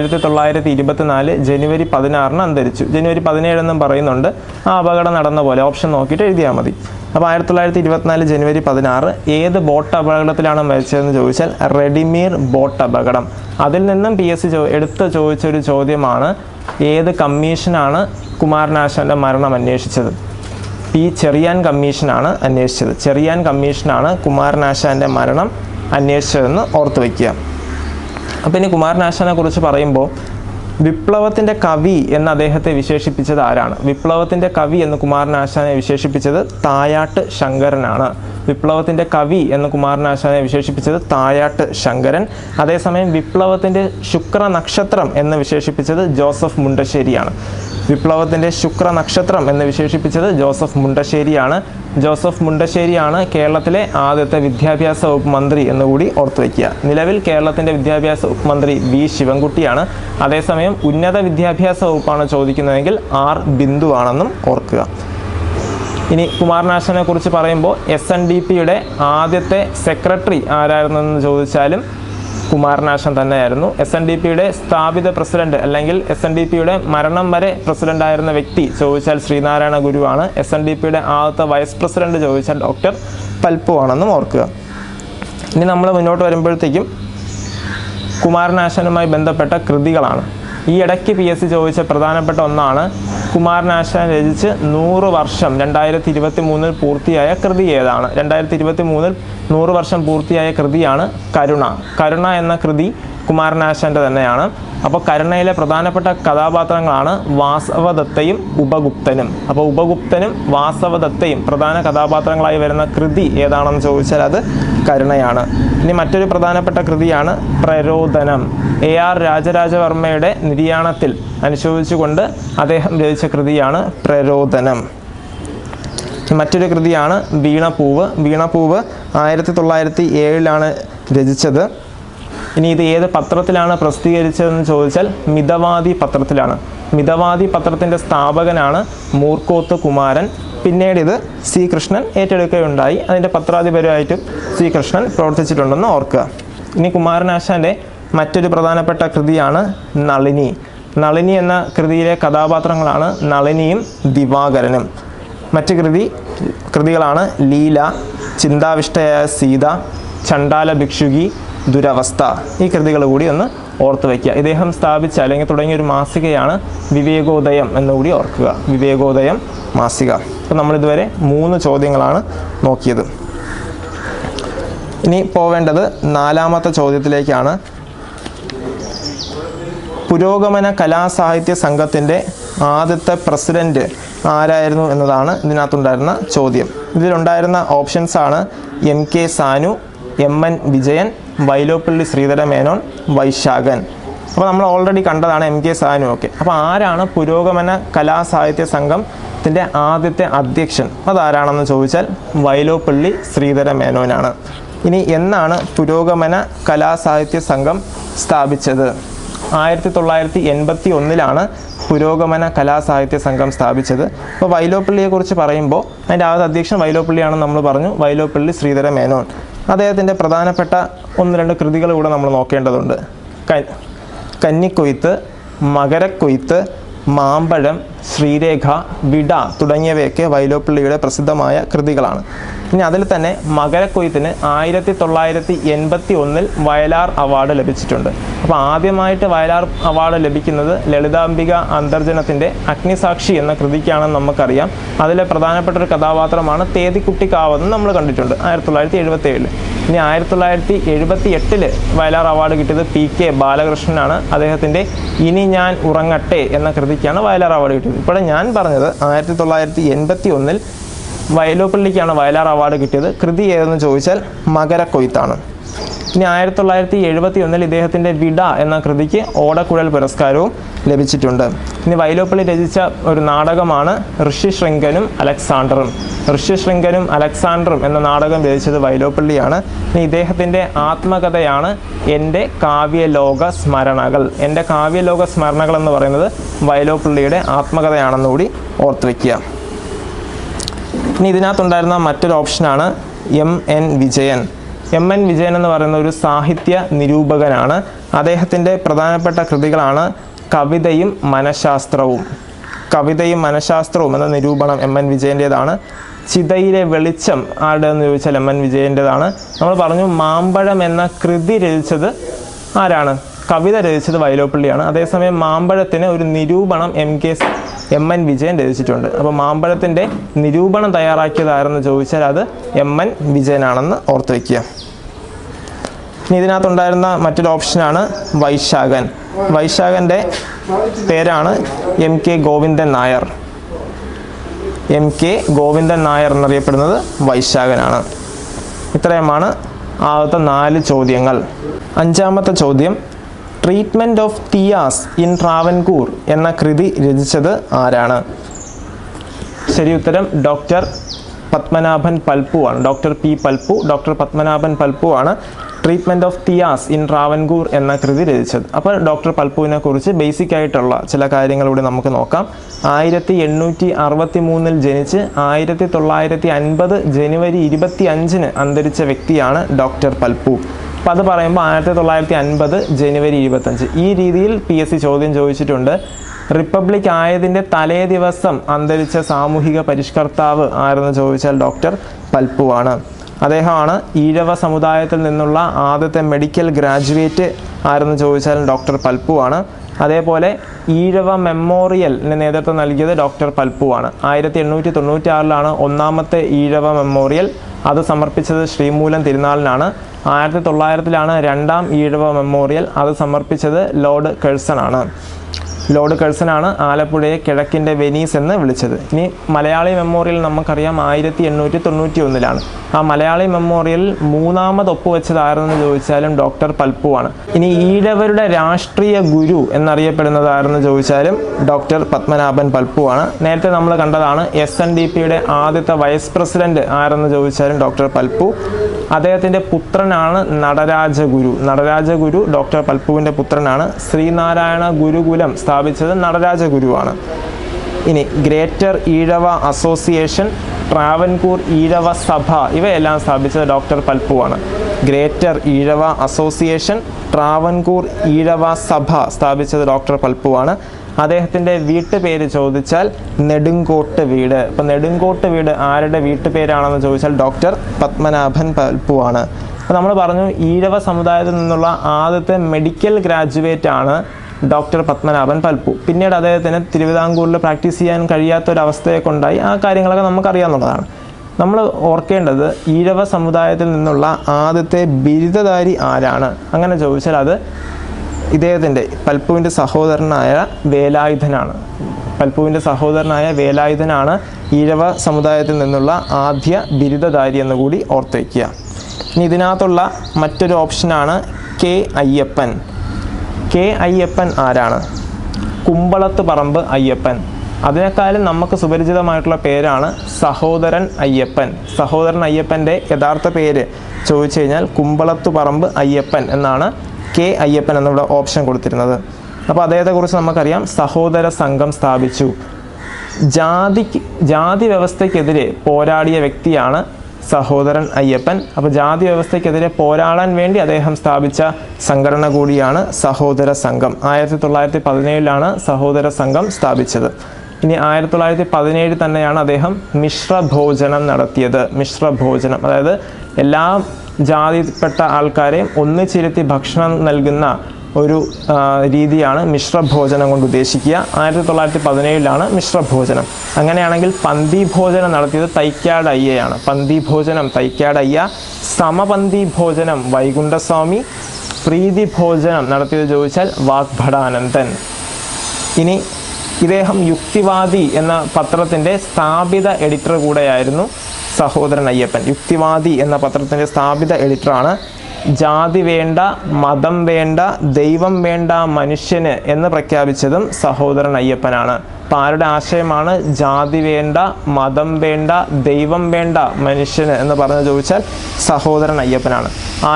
1924 ജനുവരി 16 അന്തരിച്ചു. ജനുവരി 17 എന്നും പറയുന്നുണ്ട്. ആ അപകടം നടന്ന പോലെ ഓപ്ഷൻ നോക്കിയിട്ട് എഴുതിയാൽ മതി. അപ്പോൾ 1924 ജനുവരി 16 ഏത് ബോട്ട് അപകടത്തിലാണ് മരിച്ചതെന്ന് ചോദിച്ചാൽ റെഡിമീർ ബോട്ട് അപകടം. അതിൽ നിന്നും PSC എടുത്ത് ചോദിച്ചൊരു ചോദ്യമാണ് ഏത് കമ്മീഷനാണ് കുമാരനാശാൻ്റെ മരണം അന്വേഷിച്ചത്? പി ചെറിയാൻ കമ്മീഷനാണ് അന്വേഷിച്ചത്. ചെറിയാൻ കമ്മീഷനാണ് കുമാരനാശാൻ്റെ മരണം അന്വേഷിച്ചതെന്ന് ഓർത്ത് വയ്ക്കുക. അപ്പോൾ ഇനി കുമാരനാശാനെ കുറിച്ച് പറയുമ്പോൾ വിപ്ലവത്തിൻ്റെ കവി എന്ന് അദ്ദേഹത്തെ വിശേഷിപ്പിച്ചത് ആരാണ്? വിപ്ലവത്തിൻ്റെ കവി എന്ന് കുമാരനാശാനെ വിശേഷിപ്പിച്ചത് തായാട്ട് ശങ്കരനാണ്. വിപ്ലവത്തിൻ്റെ കവി എന്ന് കുമാരനാശാനെ വിശേഷിപ്പിച്ചത് തായാട്ട് ശങ്കരൻ. അതേസമയം വിപ്ലവത്തിൻ്റെ ശുക്രനക്ഷത്രം എന്ന് വിശേഷിപ്പിച്ചത് ജോസഫ് മുണ്ടശ്ശേരിയാണ്. വിപ്ലവത്തിൻ്റെ ശുക്രനക്ഷത്രം എന്ന് വിശേഷിപ്പിച്ചത് ജോസഫ് മുണ്ടശ്ശേരിയാണ്. ജോസഫ് മുണ്ടശ്ശേരിയാണ് കേരളത്തിലെ ആദ്യത്തെ വിദ്യാഭ്യാസ വകുപ്പ് മന്ത്രി എന്നുകൂടി ഓർത്തു വയ്ക്കുക. നിലവിൽ കേരളത്തിൻ്റെ വിദ്യാഭ്യാസ വകുപ്പ് മന്ത്രി വി ശിവൻകുട്ടിയാണ്. അതേസമയം ഉന്നത വിദ്യാഭ്യാസ വകുപ്പാണ് ചോദിക്കുന്നതെങ്കിൽ ആർ ബിന്ദു ആണെന്നും ഓർക്കുക. ഇനി കുമാരനാശാനെ കുറിച്ച് പറയുമ്പോൾ SNDPയുടെ ആദ്യത്തെ സെക്രട്ടറി ആരായിരുന്നെന്ന് ചോദിച്ചാലും കുമാരനാശാൻ തന്നെയായിരുന്നു. SNDPയുടെ സ്ഥാപിത പ്രസിഡന്റ് അല്ലെങ്കിൽ SNDPയുടെ മരണം വരെ പ്രസിഡന്റ് ആയിരുന്ന വ്യക്തി ചോദിച്ചാൽ ശ്രീനാരായണ ഗുരുവാണ്. SNDPയുടെ ആദ്യത്തെ വൈസ് പ്രസിഡന്റ് ചോദിച്ചാൽ ഡോക്ടർ പൽപ്പു ആണെന്നും ഓർക്കുക. ഇനി നമ്മൾ മുന്നോട്ട് വരുമ്പോഴത്തേക്കും കുമാരനാശാനുമായി ബന്ധപ്പെട്ട കൃതികളാണ്. ഈ ഇടയ്ക്ക് PSC ചോദിച്ച പ്രധാനപ്പെട്ട ഒന്നാണ് കുമാരനാശാൻ രചിച്ച് 100 വർഷം 2023 പൂർത്തിയായ കൃതി ഏതാണ്? 2023 100 വർഷം പൂർത്തിയായ കൃതിയാണ് കരുണ. കരുണ എന്ന കൃതി കുമാരനാശാൻ്റെ തന്നെയാണ്. അപ്പോൾ കരുണയിലെ പ്രധാനപ്പെട്ട കഥാപാത്രങ്ങളാണ് വാസവദത്തയും ഉപഗുപ്തനും. അപ്പോൾ ഉപഗുപ്തനും വാസവദത്തയും പ്രധാന കഥാപാത്രങ്ങളായി വരുന്ന കൃതി ഏതാണെന്ന് ചോദിച്ചാൽ അത് കരുണയാണ്. ഇനി മറ്റൊരു പ്രധാനപ്പെട്ട കൃതിയാണ് പ്രരോദനം. AR രാജരാജവർമ്മയുടെ നിര്യാണത്തിൽ അനുശോചിച്ചുകൊണ്ട് അദ്ദേഹം രചിച്ച കൃതിയാണ് പ്രരോദനം. മറ്റൊരു കൃതിയാണ് വീണപ്പൂവ്. വീണപ്പൂവ് 1907 രചിച്ചത്. ഇനി ഇത് ഏത് പത്രത്തിലാണ് പ്രസിദ്ധീകരിച്ചതെന്ന് ചോദിച്ചാൽ മിതവാദി പത്രത്തിലാണ്. മിതവാദി പത്രത്തിൻ്റെ സ്ഥാപകനാണ് മൂർക്കോത്ത് കുമാരൻ. പിന്നീട് ഇത് C കൃഷ്ണൻ ഏറ്റെടുക്കുകയുണ്ടായി. അതിൻ്റെ പത്രാധിപരായിട്ടും C കൃഷ്ണൻ പ്രവർത്തിച്ചിട്ടുണ്ടെന്ന് ഓർക്കുക. ഇനി കുമാരനാശാൻ്റെ മറ്റൊരു പ്രധാനപ്പെട്ട കൃതിയാണ് നളിനി. നളിനി എന്ന കൃതിയിലെ കഥാപാത്രങ്ങളാണ് നളിനിയും ദിവാകരനും. മറ്റ് കൃതികളാണ് ലീല, ചിന്താവിഷ്ടയായ സീത, ചണ്ടാല ഭിക്ഷുകി, ദുരവസ്ഥ. ഈ കൃതികൾ കൂടി ഒന്ന് ഓർത്ത് വയ്ക്കുക. ഇദ്ദേഹം സ്ഥാപിച്ച അല്ലെങ്കിൽ തുടങ്ങിയൊരു മാസികയാണ് വിവേകോദയം എന്നുകൂടി ഓർക്കുക. വിവേകോദയം മാസിക. അപ്പോൾ നമ്മളിതുവരെ 3 ചോദ്യങ്ങളാണ് നോക്കിയത്. ഇനി പോവേണ്ടത് നാലാമത്തെ ചോദ്യത്തിലേക്കാണ്. പുരോഗമന കലാസാഹിത്യ സംഘത്തിൻ്റെ ആദ്യത്തെ പ്രസിഡന്റ് ആരായിരുന്നു എന്നതാണ് ഇതിനകത്തുണ്ടായിരുന്ന ചോദ്യം. ഇതിലുണ്ടായിരുന്ന ഓപ്ഷൻസാണ് M K Sanu, M N Vijayan, Vyloppilli Sreedhara Menon, Vaisakhan. അപ്പോൾ നമ്മൾ ഓൾറെഡി കണ്ടതാണ് എം കെ സാനു. ഒക്കെ അപ്പോൾ ആരാണ് പുരോഗമന കലാസാഹിത്യ സംഘത്തിൻ്റെ ആദ്യത്തെ അധ്യക്ഷൻ? അതാരാണെന്ന് ചോദിച്ചാൽ വൈലോപ്പിള്ളി ശ്രീധര മേനോനാണ്. ഇനി എന്നാണ് പുരോഗമന കലാസാഹിത്യ സംഘം സ്ഥാപിച്ചത്? 1981 പുരോഗമന കലാസാഹിത്യ സംഘം സ്ഥാപിച്ചത്. അപ്പോൾ വൈലോപ്പിള്ളിയെക്കുറിച്ച് പറയുമ്പോൾ അതിൻ്റെ ആദ്യ അധ്യക്ഷൻ വൈലോപ്പിള്ളിയാണെന്ന് നമ്മൾ പറഞ്ഞു. വൈലോപ്പിള്ളി ശ്രീധര മേനോൻ. അദ്ദേഹത്തിൻ്റെ പ്രധാനപ്പെട്ട 1-2 കൃതികൾ കൂടെ നമ്മൾ നോക്കേണ്ടതുണ്ട്. കന്നിക്കൊയ്ത്ത്, മകരക്കൊയ്ത്ത്, മാമ്പഴം, ശ്രീരേഖ, വിട തുടങ്ങിയവയൊക്കെ വൈലോപ്പിള്ളിയുടെ പ്രസിദ്ധമായ കൃതികളാണ്. ഇനി അതിൽ തന്നെ മകരക്കൊയ്ത്തിന് 1981 വയലാർ അവാർഡ് ലഭിച്ചിട്ടുണ്ട്. അപ്പോൾ ആദ്യമായിട്ട് വയലാർ അവാർഡ് ലഭിക്കുന്നത് ലളിതാംബിക അന്തർജനത്തിൻ്റെ അഗ്നിസാക്ഷി എന്ന കൃതിക്കാണെന്ന് നമുക്കറിയാം. അതിലെ പ്രധാനപ്പെട്ട ഒരു കഥാപാത്രമാണ് തേതിക്കുട്ടിക്കാവെന്ന് നമ്മൾ കണ്ടിട്ടുണ്ട് 1977. ഇനി 1978 വയലാർ അവാർഡ് കിട്ടിയത് PK ബാലകൃഷ്ണനാണ്. അദ്ദേഹത്തിൻ്റെ ഇനി ഞാൻ ഉറങ്ങട്ടെ എന്ന കൃതിക്കാണ് വയലാർ അവാർഡ് കിട്ടിയത്. ഇപ്പോൾ ഞാൻ പറഞ്ഞത് 1981 വൈലോപ്പിള്ളിക്കാണ് വയലാർ അവാർഡ് കിട്ടിയത്. കൃതി ഏതെന്ന് ചോദിച്ചാൽ മകരക്കൊയ്ത്താണ്. ഇനി 1971 ഇദ്ദേഹത്തിൻ്റെ വിട എന്ന കൃതിക്ക് ഓടക്കുഴൽ പുരസ്കാരവും ലഭിച്ചിട്ടുണ്ട്. ഇനി വൈലോപ്പിള്ളി രചിച്ച ഒരു നാടകമാണ് ഋഷിശൃംഗനും അലക്സാണ്ടറും. ഋഷിശൃംഗനും അലക്സാണ്ടറും എന്ന നാടകം രചിച്ചത് വൈലോപ്പിള്ളിയാണ്. ഇനി ഇദ്ദേഹത്തിൻ്റെ ആത്മകഥയാണ് എൻ്റെ കാവ്യലോക സ്മരണകൾ. എൻ്റെ കാവ്യലോക സ്മരണകൾ എന്ന് പറയുന്നത് വൈലോപ്പിള്ളിയുടെ ആത്മകഥയാണെന്നുകൂടി ഓർത്ത് വയ്ക്കുക. ഇനി ഇതിനകത്തുണ്ടായിരുന്ന മറ്റൊരു ഓപ്ഷനാണ് MN വിജയൻ. MN വിജയൻ എന്ന് പറയുന്ന ഒരു സാഹിത്യ നിരൂപകനാണ്. അദ്ദേഹത്തിൻ്റെ പ്രധാനപ്പെട്ട കൃതികളാണ് കവിതയും മനഃശാസ്ത്രവും. കവിതയും മനഃശാസ്ത്രവും എന്ന നിരൂപണം MN വിജയൻ്റേതാണ്. ചിതയിലെ വെളിച്ചം ആരുടെയെന്ന് ചോദിച്ചാൽ MN വിജയൻ്റേതാണ്. നമ്മൾ പറഞ്ഞു മാമ്പഴം എന്ന കൃതി രചിച്ചത് ആരാണ്? കവിത രചിച്ചത് വൈലോപ്പിള്ളിയാണ്. അതേസമയം മാമ്പഴത്തിന് ഒരു നിരൂപണം MN വിജയൻ രചിച്ചിട്ടുണ്ട്. അപ്പോൾ മാമ്പഴത്തിൻ്റെ നിരൂപണം തയ്യാറാക്കിയതാരെന്ന് ചോദിച്ചാൽ അത് MN വിജയനാണെന്ന് ഓർത്ത് വയ്ക്കുക. ഇനി ഇതിനകത്തുണ്ടായിരുന്ന മറ്റൊരു ഓപ്ഷനാണ് വൈശാഖൻ. വൈശാഖൻ്റെ പേരാണ് MK ഗോവിന്ദൻ നായർ. MK ഗോവിന്ദൻ നായർ എന്നറിയപ്പെടുന്നത് വൈശാഖനാണ്. ഇത്രയുമാണ് ആദ്യത്തെ 4 ചോദ്യങ്ങൾ. 5ാമത്തെ ചോദ്യം, treatment of Thiyyas in Travancore എന്ന കൃതി രചിച്ചത് ആരാണ്? ശരി ഉത്തരം ഡോക്ടർ പത്മനാഭൻ പൽപ്പു ആണ്. Doctor P Palpu, doctor Padmanabhan Palpu ആണ് treatment of Thiyyas in Travancore എന്ന കൃതി രചിച്ചത്. അപ്പോൾ ഡോക്ടർ പൽപ്പുവിനെ കുറിച്ച് ബേസിക് ആയിട്ടുള്ള ചില കാര്യങ്ങളിലൂടെ നമുക്ക് നോക്കാം. 1863 ജനിച്ച് 1950 ജനുവരി 25 അന്തരിച്ച വ്യക്തിയാണ് ഡോക്ടർ പൽപ്പു. അപ്പോൾ അത് പറയുമ്പോൾ 1950 ജനുവരി 25 ഈ രീതിയിൽ PSC ചോദ്യം ചോദിച്ചിട്ടുണ്ട്. റിപ്പബ്ലിക് ആയതിൻ്റെ തലേ ദിവസം അന്തരിച്ച സാമൂഹിക പരിഷ്കർത്താവ് ആരെന്ന് ചോദിച്ചാൽ ഡോക്ടർ പൽപ്പുവാണ്. അദ്ദേഹമാണ് ഈഴവ സമുദായത്തിൽ നിന്നുള്ള ആദ്യത്തെ മെഡിക്കൽ ഗ്രാജുവേറ്റ് ആരെന്ന് ചോദിച്ചാൽ ഡോക്ടർ പൽപ്പുവാണ്. അതേപോലെ ഈഴവ മെമ്മോറിയലിന് നേതൃത്വം നൽകിയത് ഡോക്ടർ പൽപ്പുവാണ്. 1896 ഒന്നാമത്തെ ഈഴവ മെമ്മോറിയൽ. അത് സമർപ്പിച്ചത് ശ്രീമൂലം തിരുനാളിനാണ്. 1900 രണ്ടാം ഈഴവ മെമ്മോറിയൽ. അത് സമർപ്പിച്ചത് ലോർഡ് കഴ്സൺ ആണ്. ലോർഡ് കഴ്സൺ ആണ് ആലപ്പുഴയെ കിഴക്കിൻ്റെ വെനീസ് എന്ന് വിളിച്ചത്. ഇനി മലയാളി മെമ്മോറിയൽ നമുക്കറിയാം 1891 ആ മലയാളി മെമ്മോറിയൽ 3ാമത് ഒപ്പുവെച്ചത് ആരെന്ന് ചോദിച്ചാലും ഡോക്ടർ പൽപ്പുവാണ്. ഇനി ഈഴവരുടെ രാഷ്ട്രീയ ഗുരു എന്നറിയപ്പെടുന്നത് ആരെന്ന് ചോദിച്ചാലും ഡോക്ടർ പത്മനാഭൻ പൽപ്പുവാണ്. നേരത്തെ നമ്മൾ കണ്ടതാണ് SNDPയുടെ ആദ്യത്തെ വൈസ് പ്രസിഡന്റ് ആരെന്ന് ചോദിച്ചാലും ഡോക്ടർ പൽപ്പു. അദ്ദേഹത്തിൻ്റെ പുത്രനാണ് നടരാജഗുരു. നടരാജഗുരു ഡോക്ടർ പൽപ്പുവിൻ്റെ പുത്രനാണ്. ശ്രീനാരായണ ഗുരുകുലം സ്ഥാപിച്ചത് നടരാജഗുരുവാണ്. ഇനി ഗ്രേറ്റർ ഈഴവ അസോസിയേഷൻ, ട്രാവൻകൂർ ഈഴവ സഭ ഇവയെല്ലാം സ്ഥാപിച്ചത് ഡോക്ടർ പൽപ്പുവാണ്. ഗ്രേറ്റർ ഈഴവ അസോസിയേഷൻ, ട്രാവൻകൂർ ഈഴവ സഭ സ്ഥാപിച്ചത് ഡോക്ടർ പൽപ്പുവാണ്. അദ്ദേഹത്തിൻ്റെ വീട്ടുപേര് ചോദിച്ചാൽ നെടുങ്കോട്ട് വീട്. ഇപ്പോൾ നെടുങ്കോട്ട് വീട് ആരുടെ വീട്ടുപേരാണെന്ന് ചോദിച്ചാൽ ഡോക്ടർ പത്മനാഭൻ പൽപ്പുവാണ്. അപ്പോൾ നമ്മൾ പറഞ്ഞു ഈഴവ സമുദായത്തിൽ നിന്നുള്ള ആദ്യത്തെ മെഡിക്കൽ ഗ്രാജുവേറ്റ് ആണ് ഡോക്ടർ പത്മനാഭൻ പൽപ്പു. പിന്നീട് അദ്ദേഹത്തിന് തിരുവിതാംകൂറിൽ പ്രാക്ടീസ് ചെയ്യാൻ കഴിയാത്തൊരവസ്ഥയെ കൊണ്ടായി. ആ കാര്യങ്ങളൊക്കെ നമുക്കറിയാവുന്നതാണ്. നമ്മൾ ഓർക്കേണ്ടത് ഈഴവ സമുദായത്തിൽ നിന്നുള്ള ആദ്യത്തെ ബിരുദധാരി ആരാണ് അങ്ങനെ ചോദിച്ചാൽ അത് ഇദ്ദേഹത്തിൻ്റെ പൽപ്പുവിൻ്റെ സഹോദരനായ വേലായുധനാണ്. പൽപ്പുവിൻ്റെ സഹോദരനായ വേലായുധനാണ് ഈഴവ സമുദായത്തിൽ നിന്നുള്ള ആദ്യ ബിരുദധാരി എന്നുകൂടി ഓർത്ത് വയ്ക്കുക. ഇനി ഇതിനകത്തുള്ള മറ്റൊരു ഓപ്ഷനാണ് കെ അയ്യപ്പൻ. കെ അയ്യപ്പൻ ആരാണ്? കുമ്പളത്ത് പറമ്പ് അയ്യപ്പൻ. അതിനേക്കാളും നമുക്ക് സുപരിചിതമായിട്ടുള്ള പേരാണ് സഹോദരൻ അയ്യപ്പൻ. സഹോദരൻ അയ്യപ്പൻ്റെ യഥാർത്ഥ പേര് ചോദിച്ചു കഴിഞ്ഞാൽ കുമ്പളത്ത് പറമ്പ് അയ്യപ്പൻ എന്നാണ് കെ അയ്യപ്പൻ എന്നിവിടെ ഓപ്ഷൻ കൊടുത്തിരുന്നത്. അപ്പോൾ അദ്ദേഹത്തെക്കുറിച്ച് നമുക്കറിയാം, സഹോദര സംഘം സ്ഥാപിച്ചു. ജാതി വ്യവസ്ഥയ്ക്കെതിരെ പോരാടിയ വ്യക്തിയാണ് സഹോദരൻ അയ്യപ്പൻ. അപ്പോൾ ജാതി വ്യവസ്ഥയ്ക്കെതിരെ പോരാടാൻ വേണ്ടി അദ്ദേഹം സ്ഥാപിച്ച സംഘടന കൂടിയാണ് സഹോദര സംഘം. 1917 സഹോദര സംഘം സ്ഥാപിച്ചത്. ഇനി 1917 തന്നെയാണ് അദ്ദേഹം മിശ്രഭോജനം നടത്തിയത്. മിശ്രഭോജനം അതായത് എല്ലാ ജാതിപ്പെട്ട ആൾക്കാരെയും ഒന്നിച്ചിരുത്തി ഭക്ഷണം നൽകുന്ന ഒരു രീതിയാണ് മിശ്രഭോജനം കൊണ്ട് ഉദ്ദേശിക്കുക. 1917 മിശ്രഭോജനം. അങ്ങനെയാണെങ്കിൽ പന്തി ഭോജനം നടത്തിയത് തൈക്കാട് അയ്യയാണ്. പന്തി ഭോജനം തൈക്കാട് അയ്യ. സമപന്തി ഭോജനം വൈകുണ്ഠസ്വാമി. പ്രീതി ഭോജനം നടത്തിയത് ചോദിച്ചാൽ വാഗ്ഭടാനന്ദൻ. ഇനി ഇദ്ദേഹം യുക്തിവാദി എന്ന പത്രത്തിൻ്റെ സ്ഥാപിത എഡിറ്റർ കൂടെയായിരുന്നു സഹോദരൻ അയ്യപ്പൻ. യുക്തിവാദി എന്ന പത്രത്തിൻ്റെ സ്ഥാപിത എഡിറ്ററാണ്. ജാതി വേണ്ട, മതം വേണ്ട, ദൈവം വേണ്ട മനുഷ്യന് എന്ന് പ്രഖ്യാപിച്ചതും സഹോദരൻ അയ്യപ്പനാണ്. അപ്പോൾ ആരുടെ ആശയമാണ് ജാതി വേണ്ട, മതം വേണ്ട, ദൈവം വേണ്ട മനുഷ്യന് എന്ന് പറഞ്ഞു ചോദിച്ചാൽ സഹോദരൻ അയ്യപ്പനാണ്.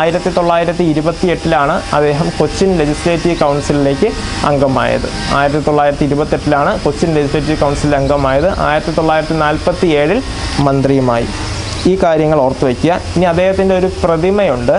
1928 അദ്ദേഹം കൊച്ചിൻ ലെജിസ്ലേറ്റീവ് കൗൺസിലിലേക്ക് അംഗമായത്. 1928 കൊച്ചിൻ ലെജിസ്ലേറ്റീവ് കൗൺസിലിൽ അംഗമായത്. 1947 മന്ത്രിയുമായി. ഈ കാര്യങ്ങൾ ഓർത്തു വയ്ക്കുക. ഇനി അദ്ദേഹത്തിൻ്റെ ഒരു പ്രതിമയുണ്ട്.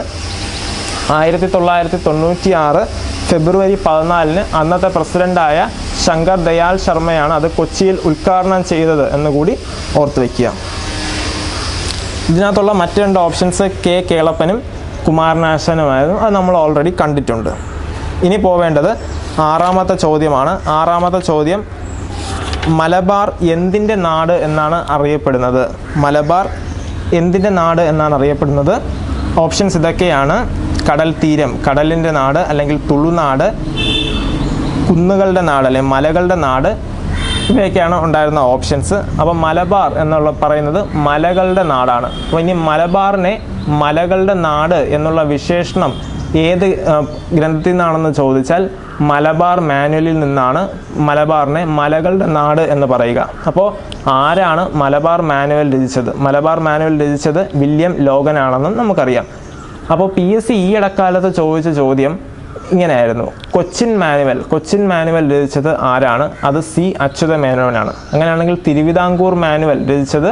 1996 ഫെബ്രുവരി 14 അന്നത്തെ പ്രസിഡൻ്റായ ശങ്കർ ദയാൽ ശർമ്മയാണ് അത് കൊച്ചിയിൽ ഉദ്ഘാടനം ചെയ്തത് എന്നുകൂടി ഓർത്തു വയ്ക്കുക. ഇതിനകത്തുള്ള മറ്റ് 2 ഓപ്ഷൻസ് കെ കേളപ്പനും കുമാരനാശാനുമായിരുന്നു. അത് നമ്മൾ ഓൾറെഡി കണ്ടിട്ടുണ്ട്. ഇനി പോവേണ്ടത് 6ാമത്തെ ചോദ്യമാണ്. 6ാമത്തെ ചോദ്യം, മലബാർ എന്തിൻ്റെ നാട് എന്നാണ് അറിയപ്പെടുന്നത്? മലബാർ എന്തിൻ്റെ നാട് എന്നാണ് അറിയപ്പെടുന്നത്? ഓപ്ഷൻസ് ഇതൊക്കെയാണ്. കടൽ തീരം, കടലിൻ്റെ നാട് അല്ലെങ്കിൽ തുളുനാട്, കുന്നുകളുടെ നാട് അല്ലെങ്കിൽ മലകളുടെ നാട്, ഇവയൊക്കെയാണ് ഉണ്ടായിരുന്ന ഓപ്ഷൻസ്. അപ്പം മലബാർ എന്നുള്ള പറയുന്നത് മലകളുടെ നാടാണ്. അപ്പോൾ ഇനി മലബാറിനെ മലകളുടെ നാട് എന്നുള്ള വിശേഷണം ഏത് ഗ്രന്ഥത്തിൽ നിന്നാണെന്ന് ചോദിച്ചാൽ മലബാർ മാനുവലിൽ നിന്നാണ് മലബാറിനെ മലകളുടെ നാട് എന്ന് പറയുക. അപ്പോൾ ആരാണ് മലബാർ മാനുവൽ രചിച്ചത്? മലബാർ മാനുവൽ രചിച്ചത് വില്യം ലോഗനാണെന്നും നമുക്കറിയാം. അപ്പോൾ PSC ഈ ഇടക്കാലത്ത് ചോദിച്ച ചോദ്യം ഇങ്ങനെയായിരുന്നു, കൊച്ചിൻ മാനുവൽ രചിച്ചത് ആരാണ്? അത് C അച്യുത മേനോനാണ്. അങ്ങനെയാണെങ്കിൽ തിരുവിതാംകൂർ മാനുവൽ രചിച്ചത്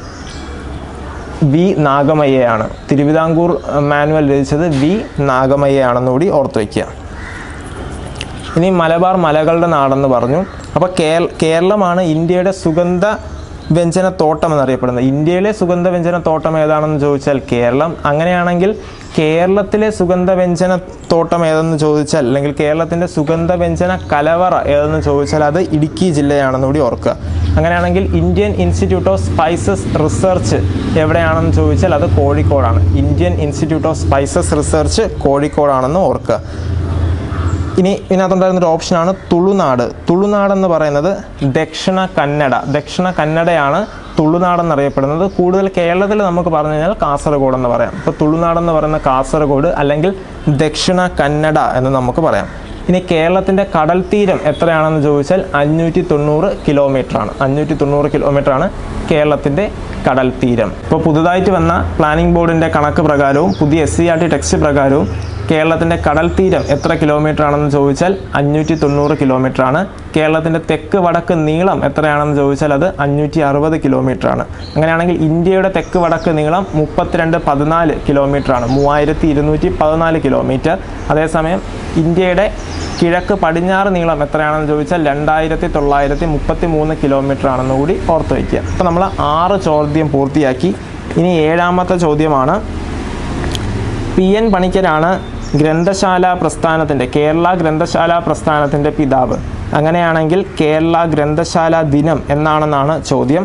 V നാഗമയ്യയാണ്. തിരുവിതാംകൂർ മാനുവൽ രചിച്ചത് V നാഗമയ്യയാണെന്നുകൂടി ഓർത്തു വയ്ക്കുക. ഇനി മലബാർ മലകളുടെ നാടെന്ന് പറഞ്ഞു. അപ്പോൾ കേരളമാണ് ഇന്ത്യയുടെ സുഗന്ധ വ്യഞ്ജനത്തോട്ടം എന്നറിയപ്പെടുന്നത്. ഇന്ത്യയിലെ സുഗന്ധ വ്യഞ്ജനത്തോട്ടം ഏതാണെന്ന് ചോദിച്ചാൽ കേരളം. അങ്ങനെയാണെങ്കിൽ കേരളത്തിലെ സുഗന്ധ വ്യഞ്ജനത്തോട്ടം ഏതെന്ന് ചോദിച്ചാൽ അല്ലെങ്കിൽ കേരളത്തിൻ്റെ സുഗന്ധ വ്യഞ്ജന കലവറ ഏതെന്ന് ചോദിച്ചാൽ അത് ഇടുക്കി ജില്ലയാണെന്ന് കൂടി ഓർക്കുക. അങ്ങനെയാണെങ്കിൽ Indian institute of spices research എവിടെയാണെന്ന് ചോദിച്ചാൽ അത് കോഴിക്കോടാണ്. Indian institute of spices research കോഴിക്കോടാണെന്ന് ഓർക്കുക. ഇനി ഇതിനകത്തുണ്ടായിരുന്നൊരു ഓപ്ഷനാണ് തുളുനാട്. തുളുനാടെന്ന് പറയുന്നത് ദക്ഷിണ കന്നഡയാണ് തുളുനാടെന്നറിയപ്പെടുന്നത്. കൂടുതൽ കേരളത്തിൽ നമുക്ക് പറഞ്ഞു കഴിഞ്ഞാൽ കാസർഗോഡ് എന്ന് പറയാം. അപ്പോൾ തുളുനാടെന്ന് പറയുന്ന കാസർഗോഡ് അല്ലെങ്കിൽ ദക്ഷിണ കന്നഡ എന്ന് നമുക്ക് പറയാം. ഇനി കേരളത്തിൻ്റെ കടൽ തീരം എത്രയാണെന്ന് ചോദിച്ചാൽ 590 കിലോമീറ്ററാണ്. 590 കിലോമീറ്ററാണ് കേരളത്തിൻ്റെ കടൽ തീരം. ഇപ്പോൾ പുതുതായിട്ട് വന്ന പ്ലാനിംഗ് ബോർഡിൻ്റെ കണക്ക് പ്രകാരവും പുതിയ SCERT ടെക്സ്റ്റ് പ്രകാരവും കേരളത്തിൻ്റെ കടൽ തീരം എത്ര കിലോമീറ്റർ ആണെന്ന് ചോദിച്ചാൽ 590 കിലോമീറ്ററാണ്. കേരളത്തിൻ്റെ തെക്ക് വടക്ക് നീളം എത്രയാണെന്ന് ചോദിച്ചാൽ അത് 560 കിലോമീറ്ററാണ്. അങ്ങനെയാണെങ്കിൽ ഇന്ത്യയുടെ തെക്ക് വടക്ക് നീളം 3214 കിലോമീറ്ററാണ്, 3214 കിലോമീറ്റർ. അതേസമയം ഇന്ത്യയുടെ കിഴക്ക് പടിഞ്ഞാറ് നീളം എത്രയാണെന്ന് ചോദിച്ചാൽ 2933 കിലോമീറ്റർ ആണെന്ന് കൂടി ഓർത്ത് വയ്ക്കുക. അപ്പോൾ നമ്മൾ 6 ചോദ്യം പൂർത്തിയാക്കി. ഇനി 7ാമത്തെ ചോദ്യമാണ്. PN പണിക്കരാണ് ഗ്രന്ഥശാല പ്രസ്ഥാനത്തിൻ്റെ കേരള ഗ്രന്ഥശാല പ്രസ്ഥാനത്തിൻ്റെ പിതാവ്. അങ്ങനെയാണെങ്കിൽ കേരള ഗ്രന്ഥശാല ദിനം എന്നാണെന്നാണ് ചോദ്യം.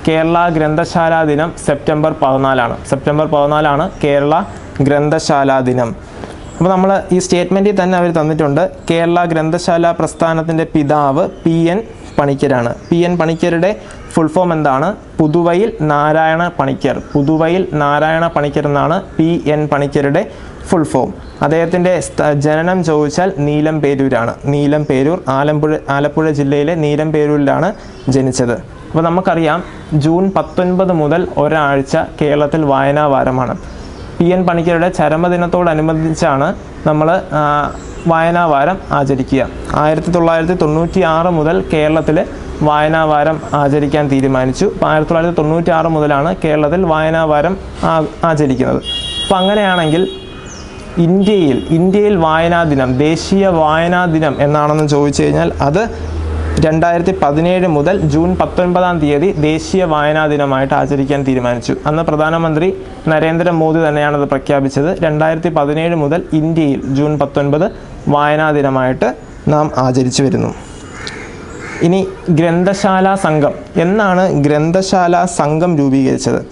കേരള ഗ്രന്ഥശാലാ ദിനം സെപ്റ്റംബർ 14 സെപ്റ്റംബർ 14 കേരള ഗ്രന്ഥശാലാ ദിനം. അപ്പോൾ നമ്മൾ ഈ സ്റ്റേറ്റ്മെൻറ്റിൽ തന്നെ അവർ തന്നിട്ടുണ്ട്, കേരള ഗ്രന്ഥശാല പ്രസ്ഥാനത്തിൻ്റെ പിതാവ് PN പണിക്കരാണ്. PN പണിക്കരുടെ ഫുൾ ഫോം എന്താണ്? പുതുവയിൽ നാരായണ പണിക്കർ. പുതുവയിൽ നാരായണ പണിക്കർ എന്നാണ് PN പണിക്കരുടെ ഫുൾ ഫോം. അദ്ദേഹത്തിൻ്റെ ജനനം ചോദിച്ചാൽ നീലംപേരൂരാണ്. നീലംപേരൂർ ആലപ്പുഴ ജില്ലയിലെ നീലംപേരൂരിലാണ് ജനിച്ചത്. അപ്പോൾ നമുക്കറിയാം ജൂൺ 19 മുതൽ ഒരാഴ്ച കേരളത്തിൽ വായനാ വാരമാണ്. PN പണിക്കരുടെ ചരമദിനത്തോടനുബന്ധിച്ചാണ് നമ്മൾ വായനാ വാരം ആചരിക്കുക. 1996 മുതൽ കേരളത്തിൽ വായനാ വാരം ആചരിക്കാൻ തീരുമാനിച്ചു. 1996 മുതലാണ് കേരളത്തിൽ വായനാ വാരം ആചരിക്കുന്നത്. അപ്പോൾ അങ്ങനെയാണെങ്കിൽ ഇന്ത്യയിൽ വായനാ ദിനം, ദേശീയ വായനാ ദിനം എന്നാണെന്ന് ചോദിച്ചു കഴിഞ്ഞാൽ അത് 2017 മുതൽ ജൂൺ 19 ദേശീയ വായനാ ദിനമായിട്ട് ആചരിക്കാൻ തീരുമാനിച്ചു. അന്ന് പ്രധാനമന്ത്രി നരേന്ദ്രമോദി തന്നെയാണത് പ്രഖ്യാപിച്ചത്. 2017 മുതൽ ഇന്ത്യയിൽ ജൂൺ 19 വായനാ ദിനമായിട്ട് നാം ആചരിച്ചു വരുന്നു. ഇനി ഗ്രന്ഥശാലാ സംഘം എന്നാണ് ഗ്രന്ഥശാലാ സംഘം രൂപീകരിച്ചത്?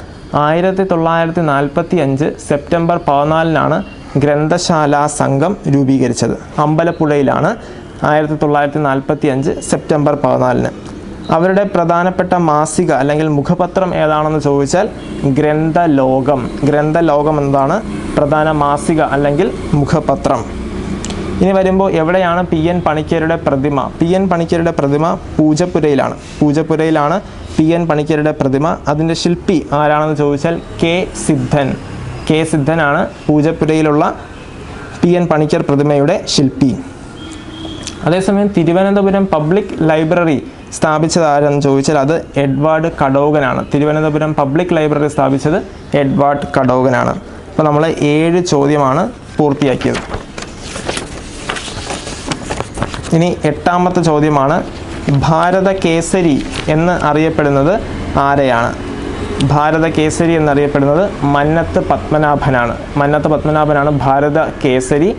1945 സെപ്റ്റംബർ 14 ഗ്രന്ഥശാലാ സംഘം രൂപീകരിച്ചത്. അമ്പലപ്പുഴയിലാണ് 1945 സെപ്റ്റംബർ 14. അവരുടെ പ്രധാനപ്പെട്ട മാസിക അല്ലെങ്കിൽ മുഖപത്രം ഏതാണെന്ന് ചോദിച്ചാൽ ഗ്രന്ഥലോകം. ഗ്രന്ഥലോകം എന്താണ് പ്രധാന മാസിക അല്ലെങ്കിൽ മുഖപത്രം. ഇനി വരുമ്പോൾ എവിടെയാണ് PN പണിക്കരുടെ പ്രതിമ? PN പണിക്കരുടെ പ്രതിമ പൂജപ്പുരയിലാണ്. പൂജപ്പുരയിലാണ് PN പണിക്കരുടെ പ്രതിമ. അതിൻ്റെ ശില്പി ആരാണെന്ന് ചോദിച്ചാൽ K. സിദ്ധൻ. K. സിദ്ധനാണ് പൂജപ്പുരയിലുള്ള PN പണിക്കർ പ്രതിമയുടെ ശില്പി. അതേസമയം തിരുവനന്തപുരം പബ്ലിക് ലൈബ്രറി സ്ഥാപിച്ചത് ആരെന്ന് ചോദിച്ചാൽ അത് എഡ്വാർഡ് കടോഗനാണ്. തിരുവനന്തപുരം പബ്ലിക് ലൈബ്രറി സ്ഥാപിച്ചത് എഡ്വാർഡ് കടോഗനാണ്. അപ്പോൾ നമ്മൾ 7 ചോദ്യമാണ് പൂർത്തിയാക്കിയത്. ഇനി 8ാമത്തെ ചോദ്യമാണ്, ഭാരത കേസരി എന്ന് അറിയപ്പെടുന്നത് ആരെയാണ്? ഭാരത കേസരി എന്നറിയപ്പെടുന്നത് മന്നത്ത് പത്മനാഭനാണ്. മന്നത്ത് പത്മനാഭനാണ് ഭാരത കേസരി.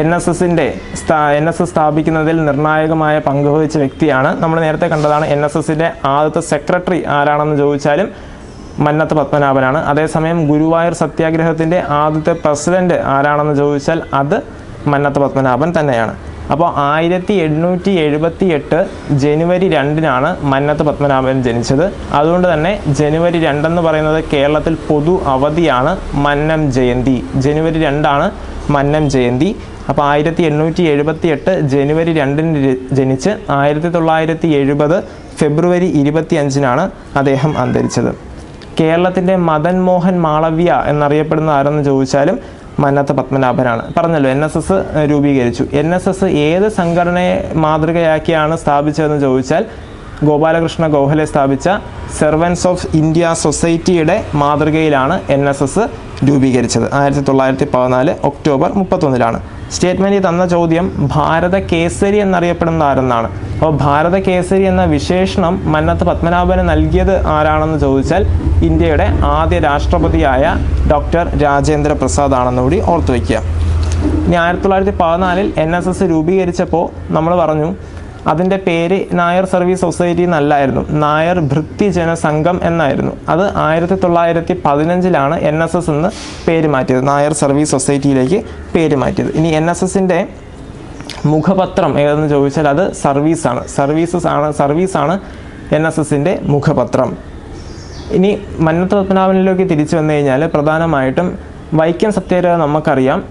NSS സ്ഥാപിക്കുന്നതിൽ നിർണായകമായ പങ്കുവഹിച്ച വ്യക്തിയാണ്. നമ്മൾ നേരത്തെ കണ്ടതാണ് NSSൻ്റെ ആദ്യത്തെ സെക്രട്ടറി ആരാണെന്ന് ചോദിച്ചാലും മന്നത്ത് പത്മനാഭനാണ്. അതേസമയം ഗുരുവായൂർ സത്യാഗ്രഹത്തിൻ്റെ ആദ്യത്തെ പ്രസിഡന്റ് ആരാണെന്ന് ചോദിച്ചാൽ അത് മന്നത്ത് പത്മനാഭൻ തന്നെയാണ്. അപ്പോൾ 1878 ജനുവരി 2 മന്നത്ത് പത്മനാഭൻ ജനിച്ചത്. അതുകൊണ്ട് തന്നെ ജനുവരി 2 പറയുന്നത് കേരളത്തിൽ പൊതു അവധിയാണ്. മന്നം ജയന്തി. ജനുവരി 2 മന്നം ജയന്തി. അപ്പോൾ 1878 ജനുവരി 2 ജനിച്ച് 1970 ഫെബ്രുവരി 25 അദ്ദേഹം അന്തരിച്ചത്. കേരളത്തിൻ്റെ മദൻ മോഹൻ മാളവ്യ എന്നറിയപ്പെടുന്ന ആരെന്ന് ചോദിച്ചാലും മന്നത്ത് പത്മനാഭനാണ്. പറഞ്ഞല്ലോ NSS രൂപീകരിച്ചു. NSS ഏത് സംഘടനയെ മാതൃകയാക്കിയാണ് സ്ഥാപിച്ചതെന്ന് ചോദിച്ചാൽ ഗോപാലകൃഷ്ണ ഗോഖലെ സ്ഥാപിച്ച സെർവൻസ് ഓഫ് ഇന്ത്യ സൊസൈറ്റിയുടെ മാതൃകയിലാണ് NSS രൂപീകരിച്ചത്. 1914 ഒക്ടോബർ 31. സ്റ്റേറ്റ്മെൻറ്റിൽ തന്ന ചോദ്യം ഭാരത കേസരി എന്നറിയപ്പെടുന്ന ആരെന്നാണ്. അപ്പോൾ ഭാരത കേസരി എന്ന വിശേഷണം മന്നത്ത് പത്മനാഭന് നൽകിയത് ആരാണെന്ന് ചോദിച്ചാൽ ഇന്ത്യയുടെ ആദ്യ രാഷ്ട്രപതിയായ ഡോക്ടർ രാജേന്ദ്ര പ്രസാദ് ആണെന്നുകൂടി ഓർത്തു വയ്ക്കുക. ഇനി 1914 NSS രൂപീകരിച്ചപ്പോൾ നമ്മൾ പറഞ്ഞു അതിൻ്റെ പേര് നായർ സർവീസ് സൊസൈറ്റി എന്നല്ലായിരുന്നു, നായർ ഭൃത്യ ജനസംഘം എന്നായിരുന്നു. അത് 1915 NSS എന്ന് പേര് മാറ്റിയത്, നായർ സർവീസ് സൊസൈറ്റിയിലേക്ക് പേര് മാറ്റിയത്. ഇനി NSSൻ്റെ മുഖപത്രം ഏതെന്ന് ചോദിച്ചാൽ അത് സർവീസാണ്. സർവീസാണ് NSSൻ്റെ മുഖപത്രം. ഇനി മന്നത്ത് പത്മനാഭനിലേക്ക് തിരിച്ചു വന്നു കഴിഞ്ഞാൽ പ്രധാനമായിട്ടും വൈക്കം സത്യാഗ്രഹം നമുക്കറിയാം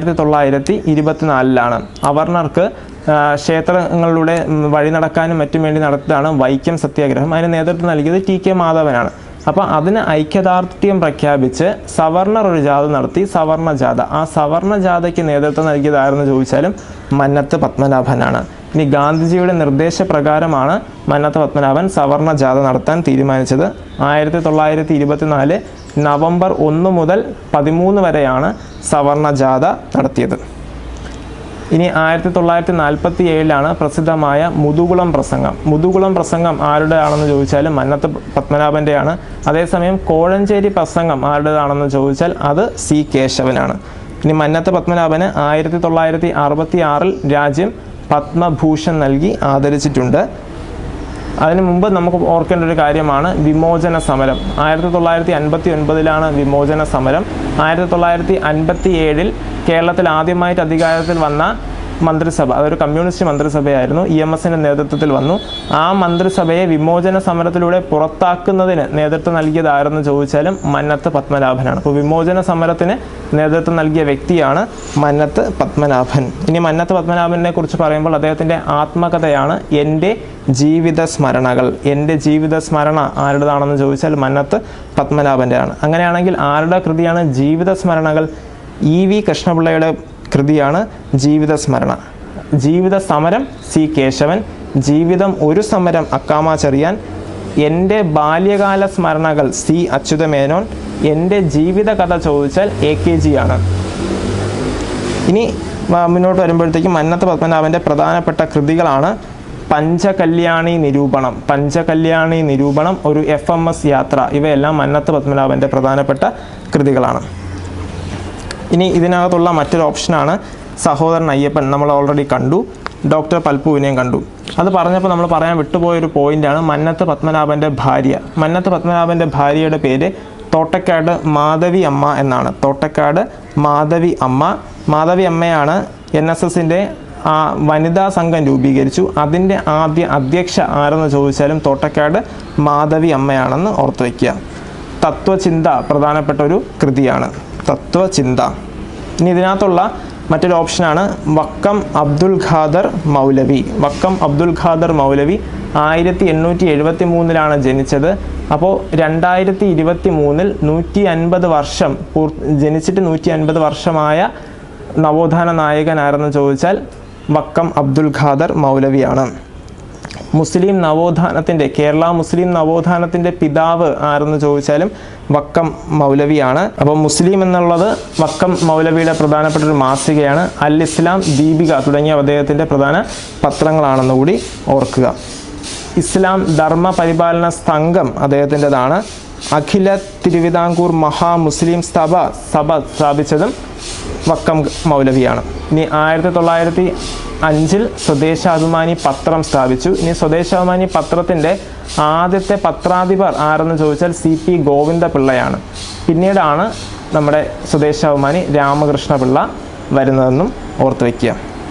1924 അവർണർക്ക് ക്ഷേത്രങ്ങളിലൂടെ വഴി നടക്കാനും മറ്റും വേണ്ടി നടത്തിയതാണ് വൈക്കം സത്യാഗ്രഹം. അതിന് നേതൃത്വം നൽകിയത് TK മാധവനാണ്. അപ്പോൾ അതിന് ഐക്യദാർഢ്യം പ്രഖ്യാപിച്ച് സവർണർ ഒരു ജാഥ നടത്തി, സവർണ ജാഥ. ആ സവർണ ജാഥയ്ക്ക് നേതൃത്വം നൽകിയത് ആരെന്ന് ചോദിച്ചാലും മന്നത്ത് പത്മനാഭനാണ്. ഇനി ഗാന്ധിജിയുടെ നിർദ്ദേശപ്രകാരമാണ് മന്നത്ത് പത്മനാഭൻ സവർണ ജാഥ നടത്താൻ തീരുമാനിച്ചത്. 1924 നവംബർ 1 മുതൽ 13 വരെയാണ് സവർണ ജാഥ നടത്തിയത്. ഇനി 1947 പ്രസിദ്ധമായ മുതുകുളം പ്രസംഗം. മുതുകുളം പ്രസംഗം ആരുടെയാണെന്ന് ചോദിച്ചാൽ മന്നത്ത് പത്മനാഭൻ്റെയാണ്. അതേസമയം കോഴഞ്ചേരി പ്രസംഗം ആരുടേതാണെന്ന് ചോദിച്ചാൽ അത് C. കേശവനാണ്. ഇനി മന്നത്ത് പത്മനാഭന് 1966 രാജ്യം പത്മഭൂഷൺ നൽകി ആദരിച്ചിട്ടുണ്ട്. അതിനു മുമ്പ് നമുക്ക് ഓർക്കേണ്ട ഒരു കാര്യമാണ് വിമോചന സമരം. 1959 വിമോചന സമരം. 1957 കേരളത്തിൽ ആദ്യമായിട്ട് അധികാരത്തിൽ വന്ന മന്ത്രിസഭ, അതൊരു കമ്മ്യൂണിസ്റ്റ് മന്ത്രിസഭയായിരുന്നു, EMSന്റെ നേതൃത്വത്തിൽ വന്നു. ആ മന്ത്രിസഭയെ വിമോചന സമരത്തിലൂടെ പുറത്താക്കുന്നതിന് നേതൃത്വം നൽകിയതാരെന്ന് ചോദിച്ചാലും മന്നത്ത് പത്മനാഭനാണ്. അപ്പോൾ വിമോചന സമരത്തിന് നേതൃത്വം നൽകിയ വ്യക്തിയാണ് മന്നത്ത് പത്മനാഭൻ. ഇനി മന്നത്ത് പത്മനാഭനെ കുറിച്ച് പറയുമ്പോൾ അദ്ദേഹത്തിൻ്റെ ആത്മകഥയാണ് എൻ്റെ ജീവിത സ്മരണകൾ. എൻ്റെ ജീവിത സ്മരണ ആരുടേതാണെന്ന് ചോദിച്ചാൽ മന്നത്ത് പത്മനാഭൻ്റെയാണ്. അങ്ങനെയാണെങ്കിൽ ആരുടെ കൃതിയാണ് ജീവിത സ്മരണകൾ? EV കൃഷ്ണപിള്ളയുടെ കൃതിയാണ് ജീവിത സ്മരണ. ജീവിത സമരം C കേശവൻ, ജീവിതം ഒരു സമരം അക്കാമ ചെറിയാൻ, എൻ്റെ ബാല്യകാല സ്മരണകൾ C അച്യുതമേനോൻ, എൻ്റെ ജീവിത കഥ ചോദിച്ചാൽ AKG ആണ്. ഇനി മുന്നോട്ട് വരുമ്പോഴത്തേക്കും മന്നത്ത് പത്മനാഭൻ്റെ പ്രധാനപ്പെട്ട കൃതികളാണ് പഞ്ചകല്യാണി നിരൂപണം, പഞ്ചകല്യാണി നിരൂപണം, ഒരു FMS യാത്ര. ഇവയെല്ലാം മന്നത്ത് പത്മനാഭൻ്റെ പ്രധാനപ്പെട്ട കൃതികളാണ്. ഇനി ഇതിനകത്തുള്ള മറ്റൊരു ഓപ്ഷനാണ് സഹോദരൻ അയ്യപ്പൻ. നമ്മൾ ഓൾറെഡി കണ്ടു. ഡോക്ടർ പൽപ്പുവിനെയും കണ്ടു. അത് പറഞ്ഞപ്പോൾ നമ്മൾ പറയാൻ വിട്ടുപോയൊരു പോയിൻ്റാണ് മന്നത്ത് പത്മനാഭൻ്റെ ഭാര്യ. മന്നത്ത് പത്മനാഭൻ്റെ ഭാര്യയുടെ പേര് തോട്ടക്കാട് മാധവി അമ്മ എന്നാണ്. തോട്ടക്കാട് മാധവി അമ്മ. മാധവി അമ്മയാണ് NSSൻ്റെ വനിതാ സംഘം രൂപീകരിച്ചു. അതിൻ്റെ ആദ്യ അധ്യക്ഷ ആരെന്ന് ചോദിച്ചാലും തോട്ടക്കാട് മാധവി അമ്മയാണെന്ന് ഓർത്തു വയ്ക്കുക. തത്വചിന്ത പ്രധാനപ്പെട്ട ഒരു കൃതിയാണ്, തത്വചിന്ത. ഇനി ഇതിനകത്തുള്ള മറ്റൊരു ഓപ്ഷനാണ് വക്കം അബ്ദുൽ ഖാദർ മൗലവി. വക്കം അബ്ദുൽ ഖാദർ മൗലവി 1873 ജനിച്ചത്. അപ്പോൾ 2023 150 വർഷം ജനിച്ചിട്ട് 150 വർഷമായ നവോത്ഥാന നായകൻ ആരെന്ന് ചോദിച്ചാൽ വക്കം അബ്ദുൽ ഖാദർ മൗലവിയാണ്. മുസ്ലിം നവോത്ഥാനത്തിൻ്റെ, കേരള മുസ്ലിം നവോത്ഥാനത്തിൻ്റെ പിതാവ് ആരെന്ന് ചോദിച്ചാലും വക്കം മൗലവിയാണ്. അപ്പോൾ മുസ്ലിം എന്നുള്ളത് വക്കം മൗലവിയുടെ പ്രധാനപ്പെട്ട ഒരു മാസികയാണ്. അൽ ഇസ്ലാം, ദീപിക തുടങ്ങിയ അദ്ദേഹത്തിൻ്റെ പ്രധാന പത്രങ്ങളാണെന്ന് കൂടി ഓർക്കുക. ഇസ്ലാം ധർമ്മ പരിപാലന സംഘം അദ്ദേഹത്തിൻ്റെതാണ്. അഖില തിരുവിതാംകൂർ മഹാ മുസ്ലിം സഭ സ്ഥാപിച്ചതും വക്കം മൗലവിയാണ്. ഇനി 1905 സ്വദേശാഭിമാനി പത്രം സ്ഥാപിച്ചു. ഇനി സ്വദേശാഭിമാനി പത്രത്തിൻ്റെ ആദ്യത്തെ പത്രാധിപർ ആരെന്ന് ചോദിച്ചാൽ CP ഗോവിന്ദപിള്ളയാണ്. പിന്നീടാണ് നമ്മുടെ സ്വദേശാഭിമാനി രാമകൃഷ്ണപിള്ള വരുന്നതെന്നും ഓർത്തു വയ്ക്കുക.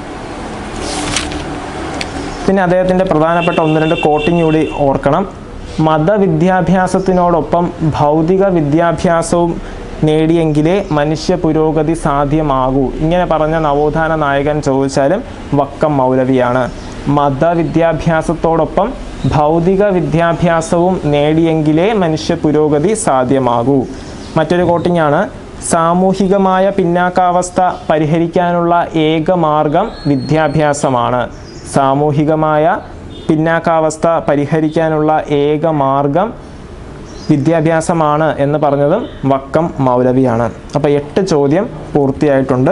പിന്നെ അദ്ദേഹത്തിൻ്റെ പ്രധാനപ്പെട്ട 1-2 കോട്ടിങ് കൂടി ഓർക്കണം. മതവിദ്യാഭ്യാസത്തിനോടൊപ്പം ഭൗതിക വിദ്യാഭ്യാസവും നേടിയെങ്കിലേ മനുഷ്യ പുരോഗതി സാധ്യമാകൂ. ഇങ്ങനെ പറഞ്ഞ നവോത്ഥാന നായകൻ ചോദിച്ചാലും വക്കം മൗലവിയാണ്. മതവിദ്യാഭ്യാസത്തോടൊപ്പം ഭൗതിക വിദ്യാഭ്യാസവും നേടിയെങ്കിലേ മനുഷ്യ പുരോഗതി സാധ്യമാകൂ. മറ്റൊരു കോട്ടിങ്ങാണ് സാമൂഹികമായ പിന്നാക്കാവസ്ഥ പരിഹരിക്കാനുള്ള ഏക മാർഗം വിദ്യാഭ്യാസമാണ്. സാമൂഹികമായ പിന്നാക്കാവസ്ഥ പരിഹരിക്കാനുള്ള ഏക മാർഗം വിദ്യാഭ്യാസമാണ് എന്ന് പറഞ്ഞതും വക്കം മൗലവിയാണ്. അപ്പോൾ 8 ചോദ്യം പൂർത്തിയായിട്ടുണ്ട്.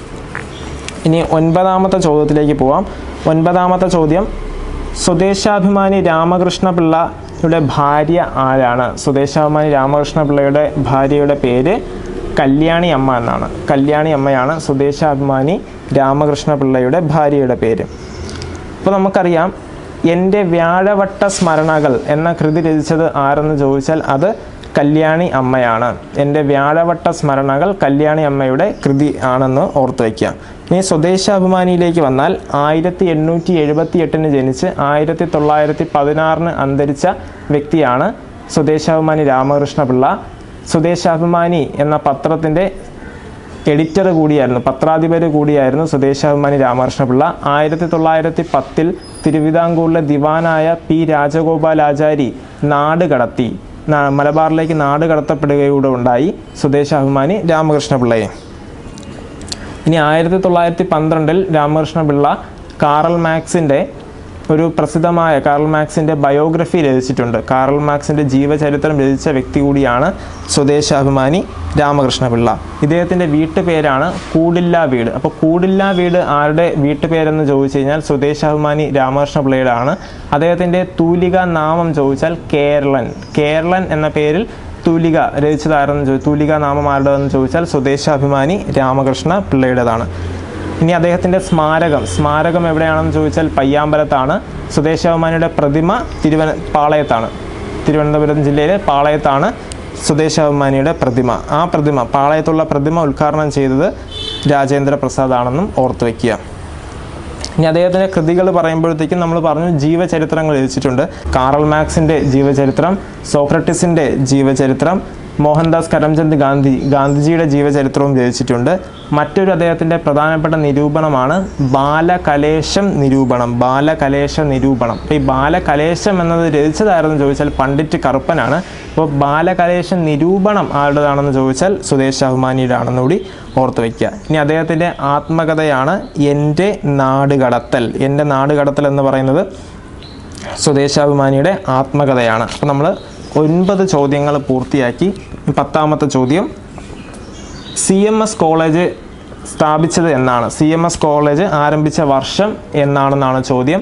ഇനി 9ാമത്തെ ചോദ്യത്തിലേക്ക് പോവാം. 9ാമത്തെ ചോദ്യം, സ്വദേശാഭിമാനി രാമകൃഷ്ണപിള്ളയുടെ ഭാര്യ ആരാണ്? സ്വദേശാഭിമാനി രാമകൃഷ്ണപിള്ളയുടെ ഭാര്യയുടെ പേര് കല്യാണി അമ്മ എന്നാണ്. കല്യാണി അമ്മയാണ് സ്വദേശാഭിമാനി രാമകൃഷ്ണപിള്ളയുടെ ഭാര്യയുടെ പേര്. അപ്പോൾ നമുക്കറിയാം എൻ്റെ വ്യാഴവട്ട സ്മരണകൾ എന്ന കൃതി രചിച്ചത് ആരെന്ന് ചോദിച്ചാൽ അത് കല്യാണി അമ്മയാണ്. എൻ്റെ വ്യാഴവട്ട സ്മരണകൾ കല്യാണി അമ്മയുടെ കൃതി ആണെന്ന് ഓർത്തു വയ്ക്കുക. ഇനി സ്വദേശാഭിമാനിയിലേക്ക് വന്നാൽ 1878 ജനിച്ച് 1916 അന്തരിച്ച വ്യക്തിയാണ് സ്വദേശാഭിമാനി രാമകൃഷ്ണപിള്ള. സ്വദേശാഭിമാനി എന്ന പത്രത്തിൻ്റെ എഡിറ്റർ കൂടിയായിരുന്നു, പത്രാധിപർ കൂടിയായിരുന്നു സ്വദേശാഭിമാനി രാമകൃഷ്ണപിള്ള. 1910 തിരുവിതാംകൂറിലെ ദിവാനായ P രാജഗോപാലാചാരി നാട് കടത്തി, മലബാറിലേക്ക് നാട് കടത്തപ്പെടുകയൂടെ ഉണ്ടായി സ്വദേശാഭിമാനി രാമകൃഷ്ണപിള്ളയെ. ഇനി 1912 രാമകൃഷ്ണപിള്ള കാറൽ മാക്സിൻ്റെ ഒരു പ്രസിദ്ധമായ കാറൽ മാക്സിൻ്റെ ബയോഗ്രഫി രചിച്ചിട്ടുണ്ട്. കാറൽ മാക്സിൻ്റെ ജീവചരിത്രം രചിച്ച വ്യക്തി കൂടിയാണ് സ്വദേശാഭിമാനി രാമകൃഷ്ണപിള്ള. ഇദ്ദേഹത്തിൻ്റെ വീട്ടുപേരാണ് കൂടില്ല വീട്. അപ്പോൾ കൂടില്ല വീട് ആരുടെ വീട്ടുപേരെന്ന് ചോദിച്ചു കഴിഞ്ഞാൽ സ്വദേശാഭിമാനി രാമകൃഷ്ണപിള്ളയുടെ ആണ്. അദ്ദേഹത്തിൻ്റെ തൂലിക നാമം ചോദിച്ചാൽ കേരളൻ. കേരളൻ എന്ന പേരിൽ തൂലിക രചിച്ചതാരെന്ന് തൂലിക നാമം ആരുടേതെന്ന് ചോദിച്ചാൽ സ്വദേശാഭിമാനി രാമകൃഷ്ണ പിള്ളയുടേതാണ്. ഇനി അദ്ദേഹത്തിൻ്റെ സ്മാരകം എവിടെയാണെന്ന് ചോദിച്ചാൽ പയ്യാമ്പലത്താണ്. സ്വദേശാഭിമാനിയുടെ പ്രതിമ പാളയത്താണ്. തിരുവനന്തപുരം ജില്ലയിലെ പാളയത്താണ് സ്വദേശാഭിമാനിയുടെ പ്രതിമ. ആ പ്രതിമ, പാളയത്തുള്ള പ്രതിമ ഉദ്ഘാടനം ചെയ്തത് രാജേന്ദ്ര പ്രസാദ് ആണെന്നും ഓർത്തു വയ്ക്കുക. ഇനി അദ്ദേഹത്തിൻ്റെ കൃതികൾ പറയുമ്പോഴത്തേക്കും നമ്മൾ പറഞ്ഞു ജീവചരിത്രങ്ങൾ രചിച്ചിട്ടുണ്ട്. കാറൽ മാർക്സിൻ്റെ ജീവചരിത്രം, സോക്രട്ടീസിൻ്റെ ജീവചരിത്രം, മോഹൻദാസ് കരംചന്ദ് ഗാന്ധിജിയുടെ ജീവചരിത്രവും രചിച്ചിട്ടുണ്ട്. മറ്റൊരു അദ്ദേഹത്തിൻ്റെ പ്രധാനപ്പെട്ട നിരൂപണമാണ് ബാലകലേശം നിരൂപണം. അപ്പോൾ ഈ ബാലകലേശം എന്നത് രചിച്ചതായിരുന്നു ചോദിച്ചാൽ പണ്ഡിറ്റ് കറുപ്പനാണ്. അപ്പോൾ ബാലകലേശം നിരൂപണം ആരുടേതാണെന്ന് ചോദിച്ചാൽ സ്വദേശാഭിമാനിയുടെ ആണെന്ന് കൂടി ഓർത്ത് വയ്ക്കുക. ഇനി അദ്ദേഹത്തിൻ്റെ ആത്മകഥയാണ് എൻ്റെ നാടുകടത്തൽ. എൻ്റെ നാടുകടത്തൽ എന്ന് പറയുന്നത് സ്വദേശാഭിമാനിയുടെ ആത്മകഥയാണ്. അപ്പോൾ നമ്മൾ 9 ചോദ്യങ്ങൾ പൂർത്തിയാക്കി. 10ാമത്തെ ചോദ്യം, CMS കോളേജ് സ്ഥാപിച്ചത് എന്നാണ്? CMS കോളേജ് ആരംഭിച്ച വർഷം എന്നാണെന്നാണ് ചോദ്യം.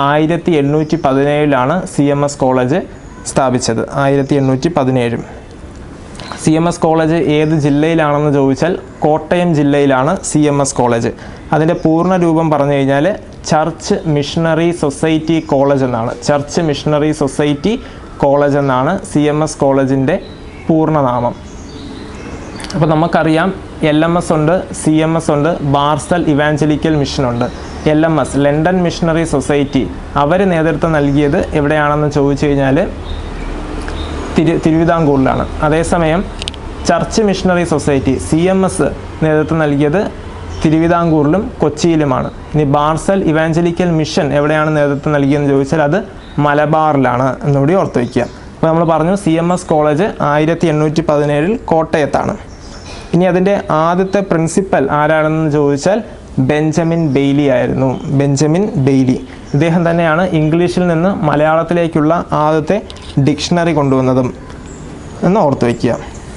1817 CMS കോളേജ് സ്ഥാപിച്ചത്. 1817. CMS കോളേജ് ഏത് ജില്ലയിലാണെന്ന് ചോദിച്ചാൽ കോട്ടയം ജില്ലയിലാണ് CMS കോളേജ്. അതിൻ്റെ പൂർണ്ണ രൂപം പറഞ്ഞു കഴിഞ്ഞാൽ ചർച്ച് മിഷണറി സൊസൈറ്റി കോളേജ് എന്നാണ്. ചർച്ച് മിഷണറി സൊസൈറ്റി കോളേജ് എന്നാണ് CMS കോളേജിൻ്റെ പൂർണ്ണനാമം. അപ്പോൾ നമുക്കറിയാം LMS ഉണ്ട്, CMS ഉണ്ട്, ബാർസൽ ഇവാഞ്ചലിക്കൽ മിഷനുണ്ട്. LMS ലണ്ടൻ മിഷണറി സൊസൈറ്റി അവർ നേതൃത്വം നൽകിയത് എവിടെയാണെന്ന് ചോദിച്ചു കഴിഞ്ഞാൽ തിരുവിതാംകൂറിലാണ്. അതേസമയം ചർച്ച് മിഷണറി സൊസൈറ്റി CMS നേതൃത്വം നൽകിയത് തിരുവിതാംകൂറിലും കൊച്ചിയിലുമാണ്. ഇനി ബാർസൽ ഇവാഞ്ചലിക്കൽ മിഷൻ എവിടെയാണ് നേതൃത്വം നൽകിയെന്ന് ചോദിച്ചാൽ അത് മലബാറിലാണ് എന്നുകൂടി ഓർത്ത് വയ്ക്കുക. അപ്പോൾ നമ്മൾ പറഞ്ഞു CMS കോളേജ് 1817 കോട്ടയത്താണ്. ഇനി അതിൻ്റെ ആദ്യത്തെ പ്രിൻസിപ്പൽ ആരാണെന്ന് ചോദിച്ചാൽ ബെഞ്ചമിൻ ബെയ്ലി ആയിരുന്നു. ബെഞ്ചമിൻ ബെയ്ലി ഇദ്ദേഹം തന്നെയാണ് ഇംഗ്ലീഷിൽ നിന്ന് മലയാളത്തിലേക്കുള്ള ആദ്യത്തെ ഡിക്ഷണറി കൊണ്ടുവന്നതും എന്ന് ഓർത്ത് വയ്ക്കുക.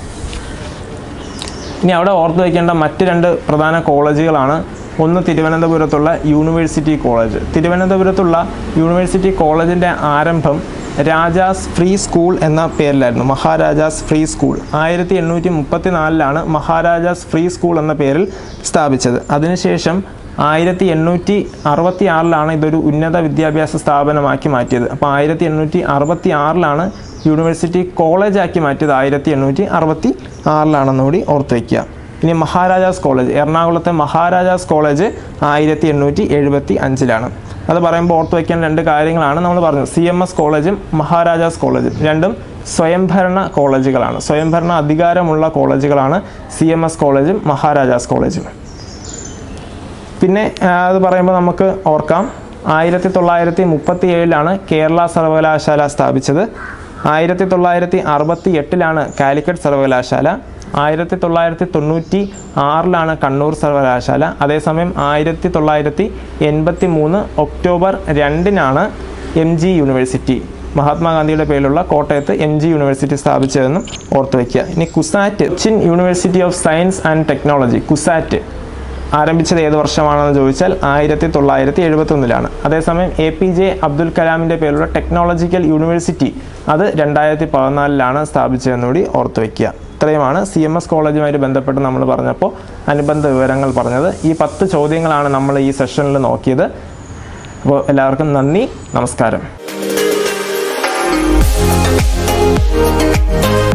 ഇനി അവിടെ ഓർത്ത് വയ്ക്കേണ്ട മറ്റ് 2 പ്രധാന കോളേജുകളാണ്. ഒന്ന് തിരുവനന്തപുരത്തുള്ള യൂണിവേഴ്സിറ്റി കോളേജ്. തിരുവനന്തപുരത്തുള്ള യൂണിവേഴ്സിറ്റി കോളേജിൻ്റെ ആരംഭം രാജാസ് ഫ്രീ സ്കൂൾ എന്ന പേരിലായിരുന്നു. Maharaja's free school 1834 Maharaja's free school എന്ന പേരിൽ സ്ഥാപിച്ചത്. അതിനുശേഷം 1866 ഇതൊരു ഉന്നത വിദ്യാഭ്യാസ സ്ഥാപനമാക്കി മാറ്റിയത്. അപ്പോൾ 1866 യൂണിവേഴ്സിറ്റി കോളേജാക്കി മാറ്റിയത് 1866 കൂടി ഓർത്ത് വയ്ക്കുക. ഇനി മഹാരാജാസ് കോളേജ്, എറണാകുളത്തെ മഹാരാജാസ് കോളേജ് 1875. അത് പറയുമ്പോൾ ഓർത്ത് വയ്ക്കാൻ 2 കാര്യങ്ങളാണ് നമ്മൾ പറഞ്ഞു. CMS കോളേജും മഹാരാജാസ് കോളേജും രണ്ടും സ്വയംഭരണ കോളേജുകളാണ്. സ്വയംഭരണ അധികാരമുള്ള കോളേജുകളാണ് CMS കോളേജും മഹാരാജാസ് കോളേജും. പിന്നെ അത് പറയുമ്പോൾ നമുക്ക് ഓർക്കാം 1937 കേരള സർവകലാശാല സ്ഥാപിച്ചത്. 1968 കാലിക്കറ്റ് സർവകലാശാല. 1996 കണ്ണൂർ സർവകലാശാല. അതേസമയം 1983 ഒക്ടോബർ 2 MG യൂണിവേഴ്സിറ്റി, മഹാത്മാഗാന്ധിയുടെ പേരിലുള്ള കോട്ടയത്ത് MG യൂണിവേഴ്സിറ്റി സ്ഥാപിച്ചതെന്നും ഓർത്ത് വയ്ക്കുക. ഇനി CUSAT, Cochin university of science and technology, CUSAT ആരംഭിച്ചത് ഏത് വർഷമാണെന്ന് ചോദിച്ചാൽ 1971. അതേസമയം APJ അബ്ദുൽ കലാമിൻ്റെ പേരിലുള്ള ടെക്നോളജിക്കൽ യൂണിവേഴ്സിറ്റി അത് 2014 സ്ഥാപിച്ചതെന്നുകൂടി ഓർത്ത് വയ്ക്കുക. ഇത്രയുമാണ് CMS കോളേജുമായിട്ട് ബന്ധപ്പെട്ട് നമ്മൾ പറഞ്ഞപ്പോൾ അനുബന്ധ വിവരങ്ങൾ പറഞ്ഞത്. ഈ 10 ചോദ്യങ്ങളാണ് നമ്മൾ ഈ സെഷനിൽ നോക്കിയത്. അപ്പോൾ എല്ലാവർക്കും നന്ദി, നമസ്കാരം.